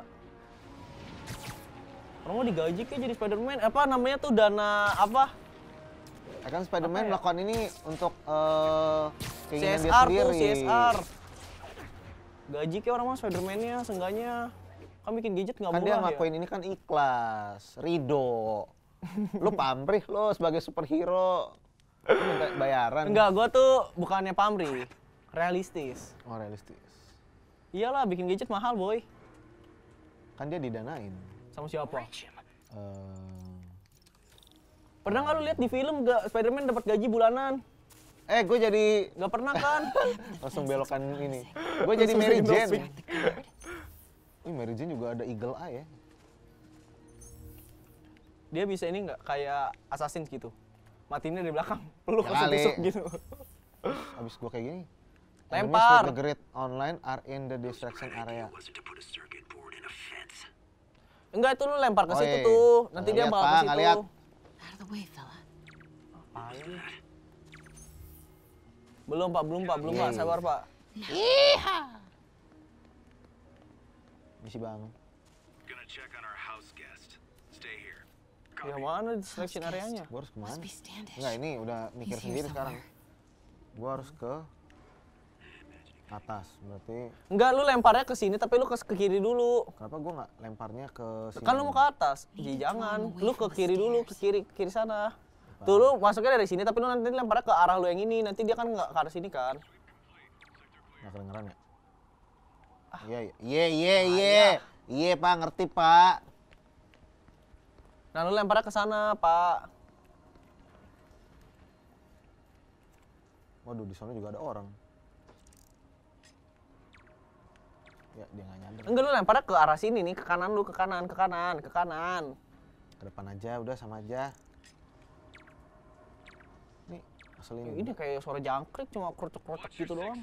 Orang mau digaji kayak jadi Spider-Man. Apa namanya tuh dana apa? Ya kan Spider-Man Apa ya? melakukan ini untuk eh keinginan dia C S R sendiri. tuh, C S R. Gaji kayak orang mah Spider-Man-nya seenggaknya. Kan bikin gadget nggak Kan murah dia ya. ngelakuin ini kan ikhlas, ridho. Lo pamrih lo sebagai superhero. Lo minta bayaran. Enggak, gua tuh bukannya pamrih. Realistis. Oh, realistis. Iyalah, bikin gadget mahal, boy. Kan dia didanain. Sama siapa? Eh, Pernah nggak lu lihat di film gak Spider-Man dapat gaji bulanan? Eh, gue jadi Nggak pernah kan? langsung belokan ini. Gue jadi Langsung Mary endorse. Jane. Wih, Mary Jane juga ada Eagle Eye ya. Dia bisa ini nggak kayak assassin gitu. Matinya dari belakang, peluk Ya langsung kali. tusuk gitu. Abis gue kayak gini. Lempar. Enemies with the grid online are in the distraction area. Enggak, itu lu lempar ke Oh, situ iya. tuh. Nanti Nggak dia lihat, bakal Pak, ke nggak situ. lihat. Out of the way, fella. Apaan? Belum, Pak, belum, Pak, belum, Iya, Pak. iya. Sabar, Pak. Misi bang. Ya mana distraction areanya? Gue harus kemana? Must be Standish. Enggak, ini udah mikir He's here sendiri sekarang. somewhere. Gue harus ke atas. Berarti Enggak, lu lemparnya ke sini tapi lu ke, ke kiri dulu. kenapa gue nggak lemparnya ke sini? Kan lu mau ke atas. Ji, jangan. Lu ke kiri dulu, ke kiri kiri sana. Tuh lu masuknya dari sini tapi lu nanti lemparnya ke arah lu yang ini. Nanti dia kan nggak ke arah sini kan. Nggak kedengeran ya? Ah. Iya, iya, iya, iya, iya. Iya Pak, ngerti Pak. Nah lu lemparnya ke sana Pak. Waduh, di sana juga ada orang. Ya, dia nggak nyadar. Enggak, lu lemparnya ke arah sini nih, ke kanan lu, ke kanan, ke kanan, ke kanan. Ke depan aja, udah sama aja. Nih, asli Ini kayak suara jangkrik, cuma krotek-krotek gitu doang.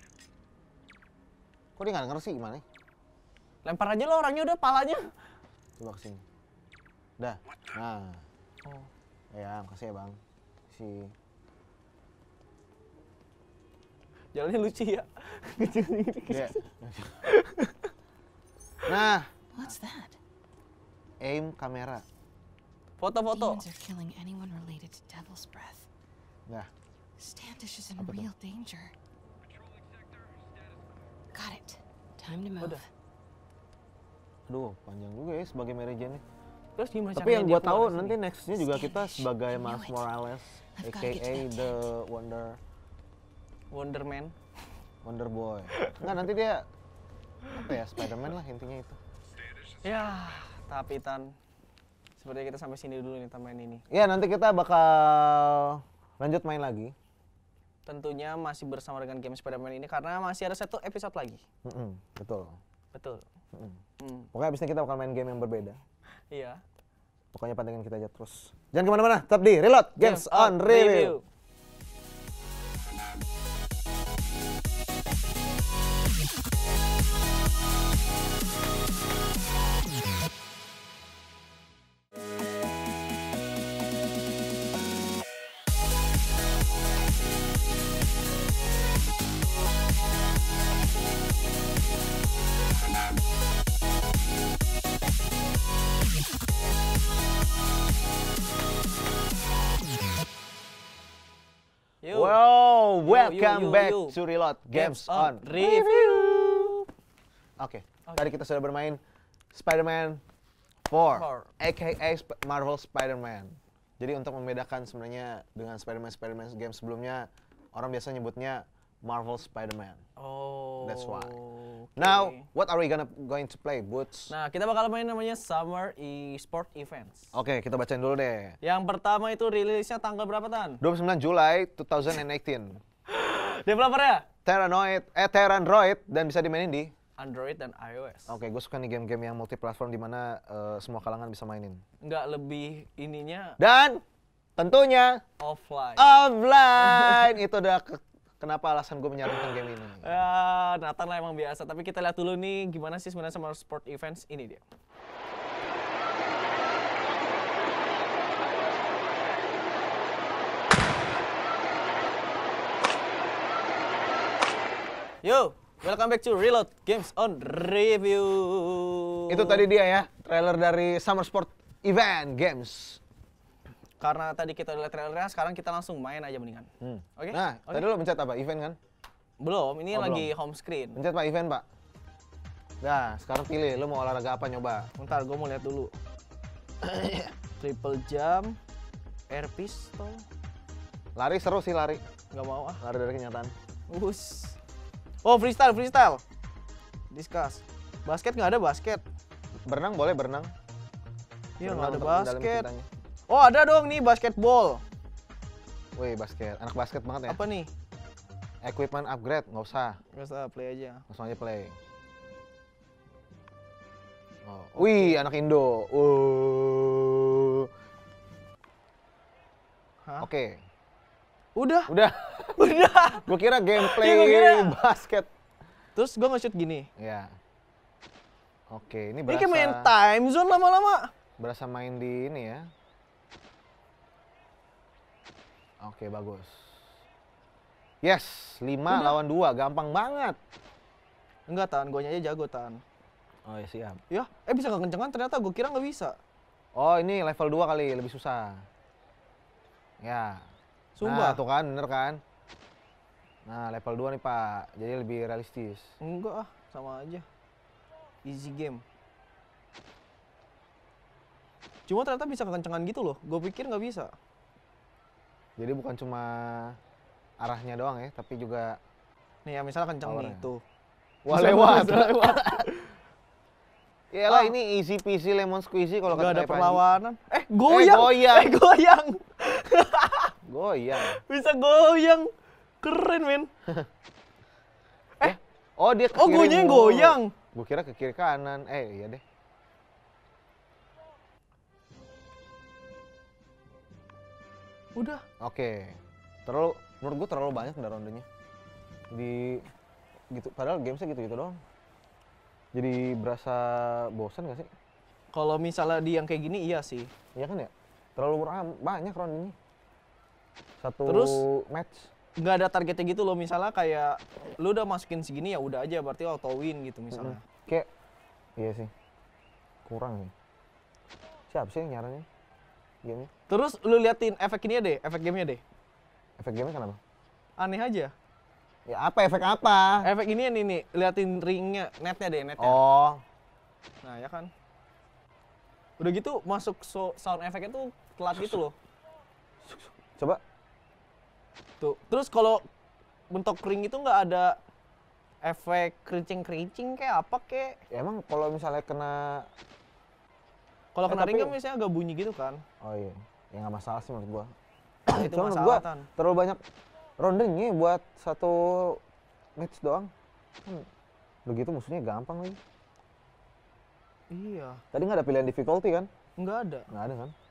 Kok dia nggak denger sih gimana? Lempar aja lo orangnya udah, palanya. Coba kesini. Udah, nah. Oh. Ya, makasih ya Bang. Si. Jalannya lucu ya. Yeah. Nah. What's that? Aim kamera. Foto-foto. Demons are killing anyone related to Devil's Breath. Nah. Standish is in Apa tuh? real danger. Got it. Time to move. Udah. Aduh, panjang juga ya sebagai Mary Jane nih. Terus gimana Tapi yang caranya gua dia tahu keluar nanti sini? nextnya juga kita sebagai Miles Morales, I've gotta get to aka that the Wonder Wonderman. Wonder Boy. Enggak, nanti dia apa ya, Spider-Man lah intinya itu. Ya, tapi Tan, sepertinya kita sampai sini dulu nih tambahan ini. Ya, nanti kita bakal lanjut main lagi. Tentunya masih bersama dengan game Spider-Man ini karena masih ada satu episode lagi. Mm-mm, betul. Betul. Mm-mm. Hmm. Pokoknya abis ini kita bakal main game yang berbeda. Iya. Pokoknya pantengin kita aja terus. Jangan kemana-mana, tetap di Reload Games on Review. Yo. Wow, Yo, welcome yo, yo, back yo. to Reload Games on Review. Oke, tadi kita sudah bermain Spider-Man four, Four. aka Sp- Marvel Spider-Man. Jadi untuk membedakan sebenarnya dengan Spider-Man Spider-Man game sebelumnya, orang biasa nyebutnya Marvel Spider-Man. Oh. That's why. okay. Now, what are we gonna going to play, Boots? Nah, kita bakal main namanya Summer E-Sport Events. Oke, kita bacain dulu deh. Yang pertama itu rilisnya tanggal berapa, Tan? dua puluh sembilan Juli dua ribu delapan belas. Developernya? Terranoid, eh Terrandroid, dan bisa dimainin di Android dan iOS. Oke, gue suka nih game-game yang multiplatform di mana uh, semua kalangan bisa mainin. Nggak lebih ininya Dan tentunya offline. offline. Itu udah ke- kenapa alasan gue menyarankan game ini. Ya, Nathan lah emang biasa. Tapi kita lihat dulu nih gimana sih sebenarnya Summer Sport Events ini dia. Yo, welcome back to Reload Games on Review. Itu tadi dia ya, trailer dari Summer Sport Event Games. Karena tadi kita udah lihat trailernya, sekarang kita langsung main aja mendingan. Hmm. Oke? Nah, Oke. tadi lo pencet apa? Event kan? Belum, ini Oh, lagi belum. home screen. Pencet Pak, event Pak. Nah, sekarang pilih, lo mau olahraga apa nyoba? Bentar, gue mau lihat dulu. Triple jump, air pistol, Lari seru sih lari. nggak mau ah. Lari dari kenyataan. Us. Oh, freestyle, freestyle. Discuss. Basket nggak ada basket. Berenang boleh berenang. Iya, Berenang nggak ada untuk mendalami basket. cintanya. Oh, ada dong nih basketball. Wih, basket. Anak basket banget ya. Apa nih? Equipment upgrade, nggak usah. Nggak usah, play aja. Langsung aja play. Oh. Wih, anak Indo. Uh. Hah? Oke. Udah. Udah. Udah. Gue kira gameplay Iya, gua kira. basket. Terus gue nge-shoot gini. Ya. Oke, ini Ini berasa kayak main time zone lama-lama. berasa main di ini ya. Oke, bagus. Yes, lima lawan dua, gampang banget. Enggak, Tan. Gue aja jago, Tan. Oh ya siap. Ya, eh bisa kekencengan ternyata. Gue kira nggak bisa. Oh, ini level dua kali, lebih susah. Ya. Sumpah. Nah, tuh kan, bener kan? Nah, level dua nih, Pak. Jadi lebih realistis. Enggak ah, sama aja. Easy game. Cuma ternyata bisa kekencengan gitu loh. Gue pikir nggak bisa. Jadi bukan cuma arahnya doang ya, tapi juga Nih ya, misalnya kenceng nih, powernya. tuh. Wah, Bisa lewat. banget, lewat. Yalah Ah. ini easy peasy lemon squeezy kalau Gak kata ada Panji. perlawanan. Eh goyang. Eh, goyang. Eh goyang. Goyang. Bisa goyang. Keren men. Eh, oh dia ke Oh, kiri goyangnya mulu. goyang. Gua kira ke kiri kanan. Eh, iya deh. Udah. Oke. Terlalu menurut gua terlalu banyak dah rondenya. Di gitu padahal gamesnya gitu-gitu doang. Jadi berasa bosan gak sih? Kalau misalnya di yang kayak gini iya sih. Iya kan ya? Terlalu ram- banyak rondenya. Satu Terus match. nggak ada targetnya gitu loh, misalnya kayak lu udah masukin segini ya udah aja berarti auto win gitu misalnya. Mm-hmm. Kayak iya sih. Kurang nih. Siapa sih yang nyaranin game-nya? Terus lu liatin efek ini deh, efek gamenya deh. Efek game-nya kenapa? Aneh aja. Ya apa efek apa? Efek ini nih nih, liatin ringnya, netnya deh, netnya. Oh. Nah ya kan. Udah gitu masuk so sound efeknya tuh telat gitu loh. Coba. Tuh. Terus kalau bentuk ring itu nggak ada efek kerincing-kerincing kayak apa kayak. Ya emang kalau misalnya kena Kalau Eh, kena ring tapi- kan misalnya agak bunyi gitu kan. Oh iya. Ya nggak masalah sih menurut gua. Itu Cuma menurut masalah gua Tan. terlalu banyak rondenya buat satu match doang. Kan begitu musuhnya gampang lagi. Iya. Tadi nggak ada pilihan difficulty kan? Nggak ada. Nggak ada kan?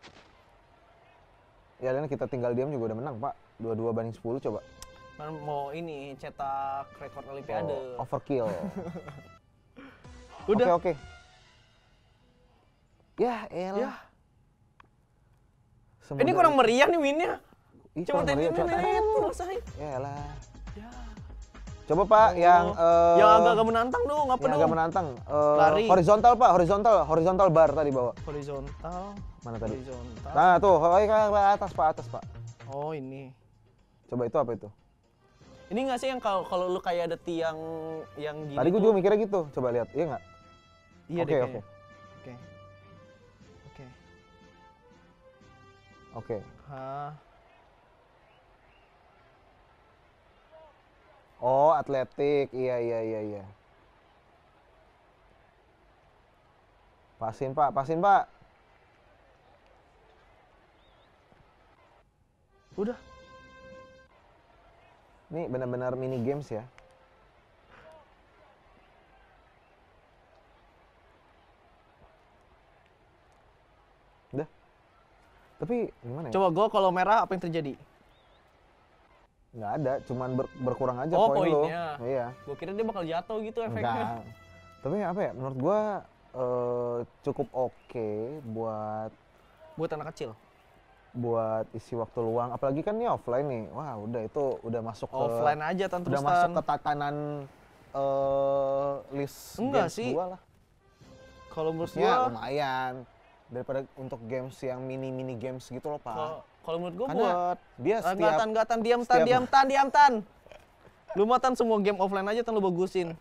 Ya dan kita tinggal diam juga udah menang pak. Dua-dua banding sepuluh coba. Kan mau ini cetak rekor olimpiade. Oh, overkill. Udah. Oke oke. Ya elah. Ya. Semudah Ini kurang itu. meriah nih winnya. Ih, Cuma kurang meriah, tenin coba. itu rasain. Ya elah. Coba pak Oh. yang eh, Yang agak-agak menantang dong, apa yang dong? agak menantang. Eh, Lari. Horizontal pak, horizontal, horizontal bar tadi bawa. Horizontal. Mana tadi? Horizontal. Nah tuh, oh, ke atas pak, atas pak. Oh ini. Coba itu apa itu? Ini nggak sih yang kalau kalau lu kayak ada tiang yang gini Tadi gue tuh- juga mikirnya gitu. Coba lihat, iya nggak? Iya Oke deh oke kayaknya. Oke. Oke. oke. Hah. Oh atletik, iya iya iya iya. Pasin pak, pasin pak. Udah. Ini benar-benar mini games ya. Udah. Tapi gimana ya? Coba gua kalau merah apa yang terjadi? Nggak ada, cuman ber- berkurang aja Oh, poin lo. poinnya. Iya. Gua kira dia bakal jatuh gitu efeknya. Enggak. Tapi apa ya? Menurut gua eh, cukup oke buat Buat anak kecil. buat isi waktu luang. Apalagi kan ini offline nih. Wah, udah itu udah masuk ke Offline aja Tan, udah terus, masuk Tan. ke tatanan eh, list Enggak games sih. gua lah. Kalau menurut Ya gua lumayan daripada untuk games yang mini-mini games gitu loh, Pak. Kalau- kalau menurut gua Karena buat dia Ah, setiap nggak, Tan, nggak, Tan, diam Tan, setiap- diam Tan, diam Tan. Lu mah Tan semua game offline aja Tan lu bagusin.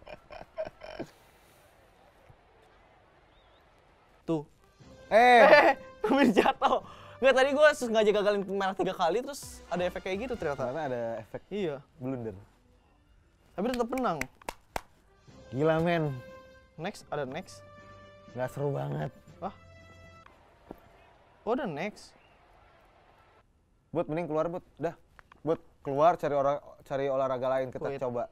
Tuh. Eh, Hampir jatuh. Nggak, tadi gua sengaja gagalin merah tiga kali terus ada efek kayak gitu ternyata. Ternyata ada efek Iya. blunder. Tapi tetap menang. Gila, men. Next, ada next. Nggak seru banget. Wah. Oh, ada next. Buat mending keluar, Bud. Dah. Buat keluar cari orang cari olahraga lain kita Wait. coba.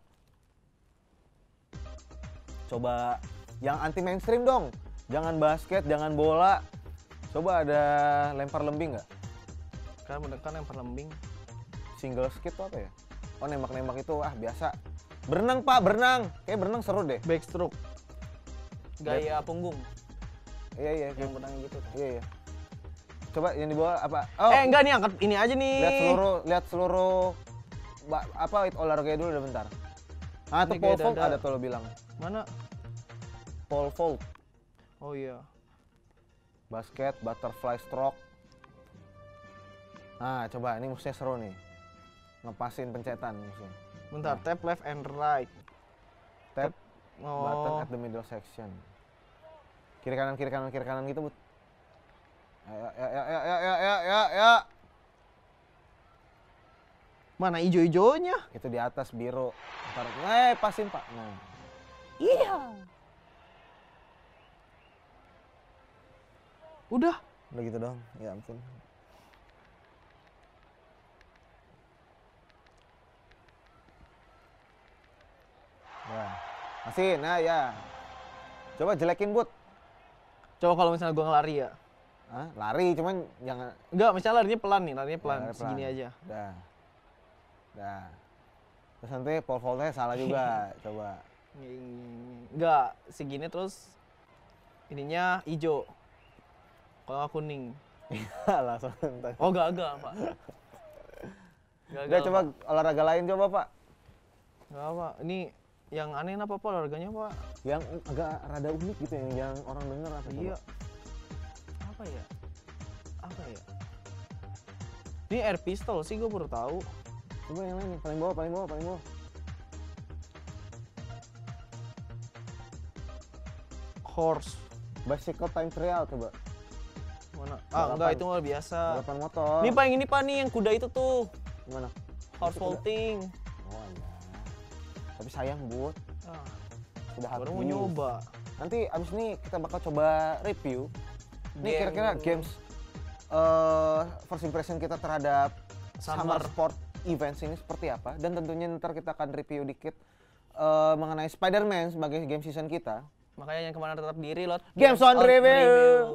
Coba yang anti mainstream dong. Jangan basket, jangan bola. Coba ada lempar lembing nggak? Kan mendekat yang perlembing. Single skip tuh apa ya? Oh nembak-nembak itu ah biasa. Berenang pak, berenang. Kayak berenang seru deh. Backstroke. Gaya punggung. Iya iya. Yang berenang gitu. Kan? Iya iya. Coba yang di bawah apa? Oh. Eh enggak nih, angkat ini aja nih. Lihat seluruh, lihat seluruh ba- apa olahraga dulu udah bentar. Ah tuh Ini pole kayak vault dada. ada tuh lo bilang. Mana? Pole vault. Oh iya. Basket, butterfly stroke. Nah, coba ini musuhnya seru nih. Ngepasin pencetan musuhnya. Bentar, tap left and right. Tap Oh. button at the middle section. Kiri kanan kiri kanan kiri kanan gitu, Bud. Ya ya ya ya ya ya ya ya. ya. Mana ijo-ijonya? Itu di atas biru. Ntar, eh pasin, Pak. Nah. Iya. Udah. Udah gitu dong. Ya ampun. Ya. Masih, nah ya. Coba jelekin Bud. Coba kalau misalnya gua ngelari ya. Hah? Lari, cuman jangan... Enggak, misalnya larinya pelan nih, larinya pelan. Ya, lari Segini pelan. aja. Dah. Dah. Terus nanti pole vault-nya salah juga. Coba. Enggak, segini terus ininya hijau. Kalau nggak kuning. Langsung. Oh gagal, Pak. Gagal, Udah coba Pak. olahraga lain coba, Pak. Enggak, Pak. Ini yang aneh apa, Pak, olahraganya, Pak? Yang agak rada unik gitu yang jarang orang denger apa coba? Iya. Apa ya? Apa ya? Ini air pistol sih, gue baru tahu. Coba yang lain, paling bawah, paling bawah, paling bawah. Horse. Bicycle time trial coba. Mana? Ah, enggak, itu mah biasa. Balapan motor. Ini Pak, yang ini Pak nih, yang kuda itu tuh. Gimana? Horse vaulting. Oh iya. Tapi sayang, Bud. Ah, Udah habis. baru mau nyoba. Nanti abis ini kita bakal coba review. Nih Game. kira-kira games uh, first impression kita terhadap Summer, Summer. Sport Events ini seperti apa. Dan tentunya ntar kita akan review dikit uh, mengenai Spider-Man sebagai game season kita. Makanya yang kemana tetap diri lot. Games on Review.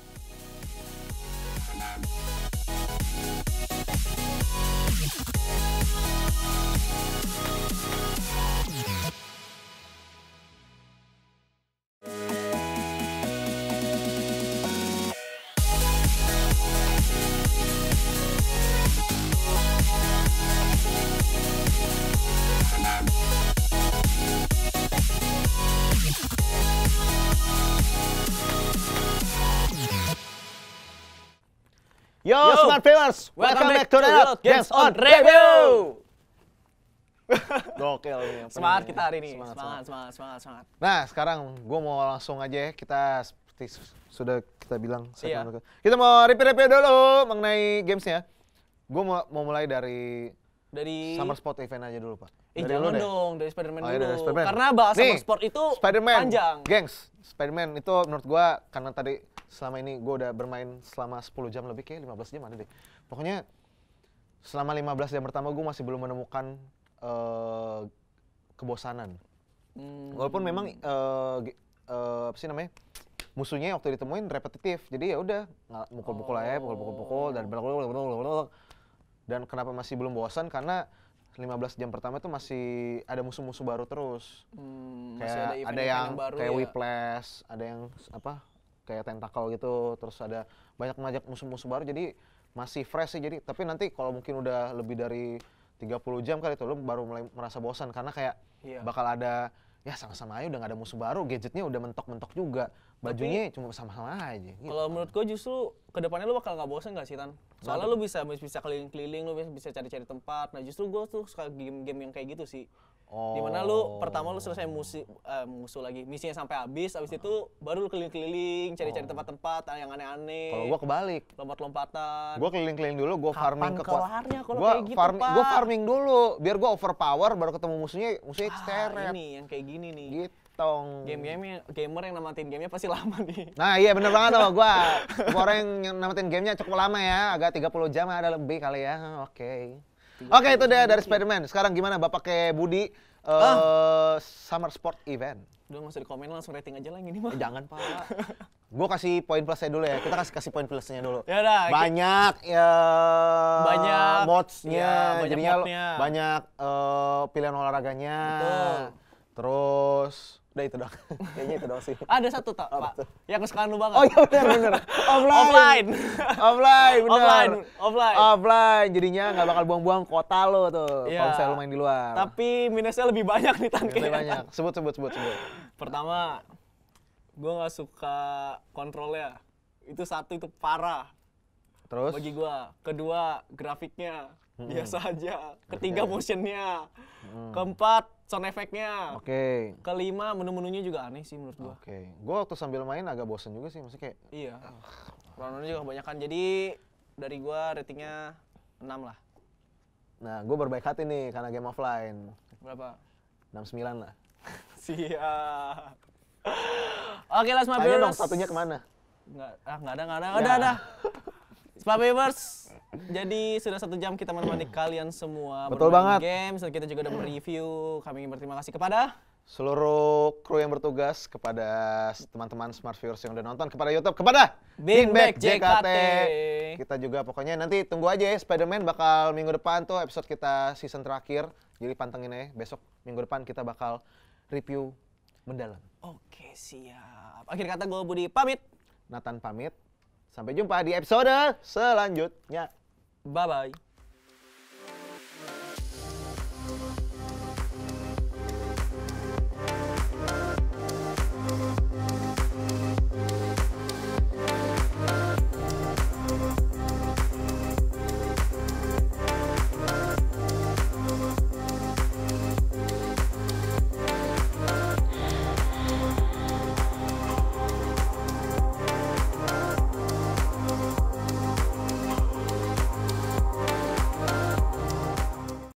Yo, Yo, Smart Viewers, welcome, back to the Games on Review. Gokil nih. Semangat kita hari ini. Semangat, Semangat, semangat, semangat, semangat. Nah, sekarang gue mau langsung aja ya, kita seperti sudah kita bilang. Iya. segmen- Kita mau review-review dulu mengenai gamesnya. Gue mau, mau mulai dari Dari Summer Sport Event aja dulu, Pak. Eh, Dari jangan lu deh. dong, dari Spider-Man Oh, iya, dulu. dari Spider-Man. Karena bahas Nih, Summer Sport itu Spider-Man, panjang. gengs. Spider-Man itu menurut gua karena tadi selama ini gua udah bermain selama sepuluh jam lebih, kayak lima belas jam ada deh. Pokoknya selama lima belas jam pertama gua masih belum menemukan eh, kebosanan. Hmm. Walaupun memang eh, ge- eh, apa sih namanya? Musuhnya waktu ditemuin repetitif. Jadi ya udah nggak- mukul-mukul aja, pukul-pukul-pukul dan blablabla. Dan kenapa masih belum bosan? Karena lima belas jam pertama itu masih ada musuh-musuh baru terus. Hmm, masih Kayak ada ada, event-event yang, yang baru kayak ya. Whiplash, ada yang s- apa? Kayak tentakel gitu, terus ada banyak ngajak musuh-musuh baru jadi masih fresh sih. Jadi tapi nanti kalau mungkin udah lebih dari tiga puluh jam kali itu lu baru mulai merasa bosan karena kayak Iya. bakal ada ya sama-sama aja udah gak ada musuh baru, gadgetnya udah mentok-mentok juga. Bajunya cuma sama-sama aja gitu. Kalau menurut gue justru kedepannya lu bakal nggak bosen nggak sih Tan? Soalnya lu bisa bisa keliling-keliling, lu bisa- bisa cari-cari tempat. Nah justru gue tuh suka game-game yang kayak gitu sih. Oh. Dimana lu pertama lu selesai musuh, eh, musuh lagi misinya sampai habis, habis itu baru lu keliling-keliling, cari-cari tempat-tempat yang aneh-aneh. Kalau gua kebalik. Lompat-lompatan. Gua keliling-keliling dulu, gua Kapan farming ke kelarnya kalau gua kayak gitu, farming, Pak? gua farming dulu biar gua overpower baru ketemu musuhnya, musuhnya Ah, steret. ini yang kayak gini nih. Gitu. Game-game gamer yang namatin gamenya pasti lama nih. Nah iya bener banget tuh gua. Gua orang yang namatin gamenya cukup lama ya, agak tiga puluh jam ada lebih kali ya. Oke. Oke itu dia dari Spider-Man. Sekarang gimana Bapak ke Budi eh, Summer Sport Event? Udah nggak usah di komen, langsung rating aja lah yang ini mah. Eh, jangan Pak. Gua kasih poin plusnya dulu ya. Kita kasih kasih poin plusnya dulu. Ya udah. Banyak ya Banyak. mods-nya, Iya, banyak jadinya lo- modnya. banyak eh, pilihan olahraganya. Betul. Terus udah itu dong. Kayaknya itu dong sih. Ada satu tak, Apa Pak. tuh? Yang kesukaan lu banget. Oh iya benar benar. Offline. Offline. Offline benar. Offline, offline. Offline. Jadinya nggak bakal buang-buang kota lo tuh Iya. kalau misalnya lo main di luar. Tapi minusnya lebih banyak nih Tan. Lebih banyak. Sebut sebut sebut sebut. Pertama, gue nggak suka kontrolnya. Itu satu, itu parah. Terus? Bagi gue. Kedua, grafiknya Hmm. biasa aja. Ketiga, Oke. motionnya. Hmm. Keempat, sound effect-nya. Oke. Kelima, menu-menunya juga aneh sih menurut gue. Oke. Gua waktu sambil main agak bosen juga sih, maksudnya kayak Iya. Runner-nya juga kebanyakan. Jadi dari gue ratingnya enam lah. nah, gue berbaik hati nih karena game offline. Berapa? enam puluh sembilan lah. Siap. Oke lah, Smart Tanya dong Viewers. satunya kemana? Nggak, ah, nggak ada, nggak ada, nggak ada, ada. Spabebers, jadi sudah satu jam kita menemani kalian semua. Betul bermain banget. Games, dan kita juga udah mereview. Kami ingin berterima kasih kepada seluruh kru yang bertugas, kepada teman-teman smart viewers yang udah nonton, kepada YouTube, kepada Big Back J K T. J K T. Kita juga pokoknya nanti tunggu aja ya, Spider-Man bakal minggu depan tuh episode kita season terakhir. Jadi pantengin aja, besok minggu depan kita bakal review mendalam. Oke, siap. Akhir kata gue Budi pamit. Nathan pamit. Sampai jumpa di episode selanjutnya. Bye-bye.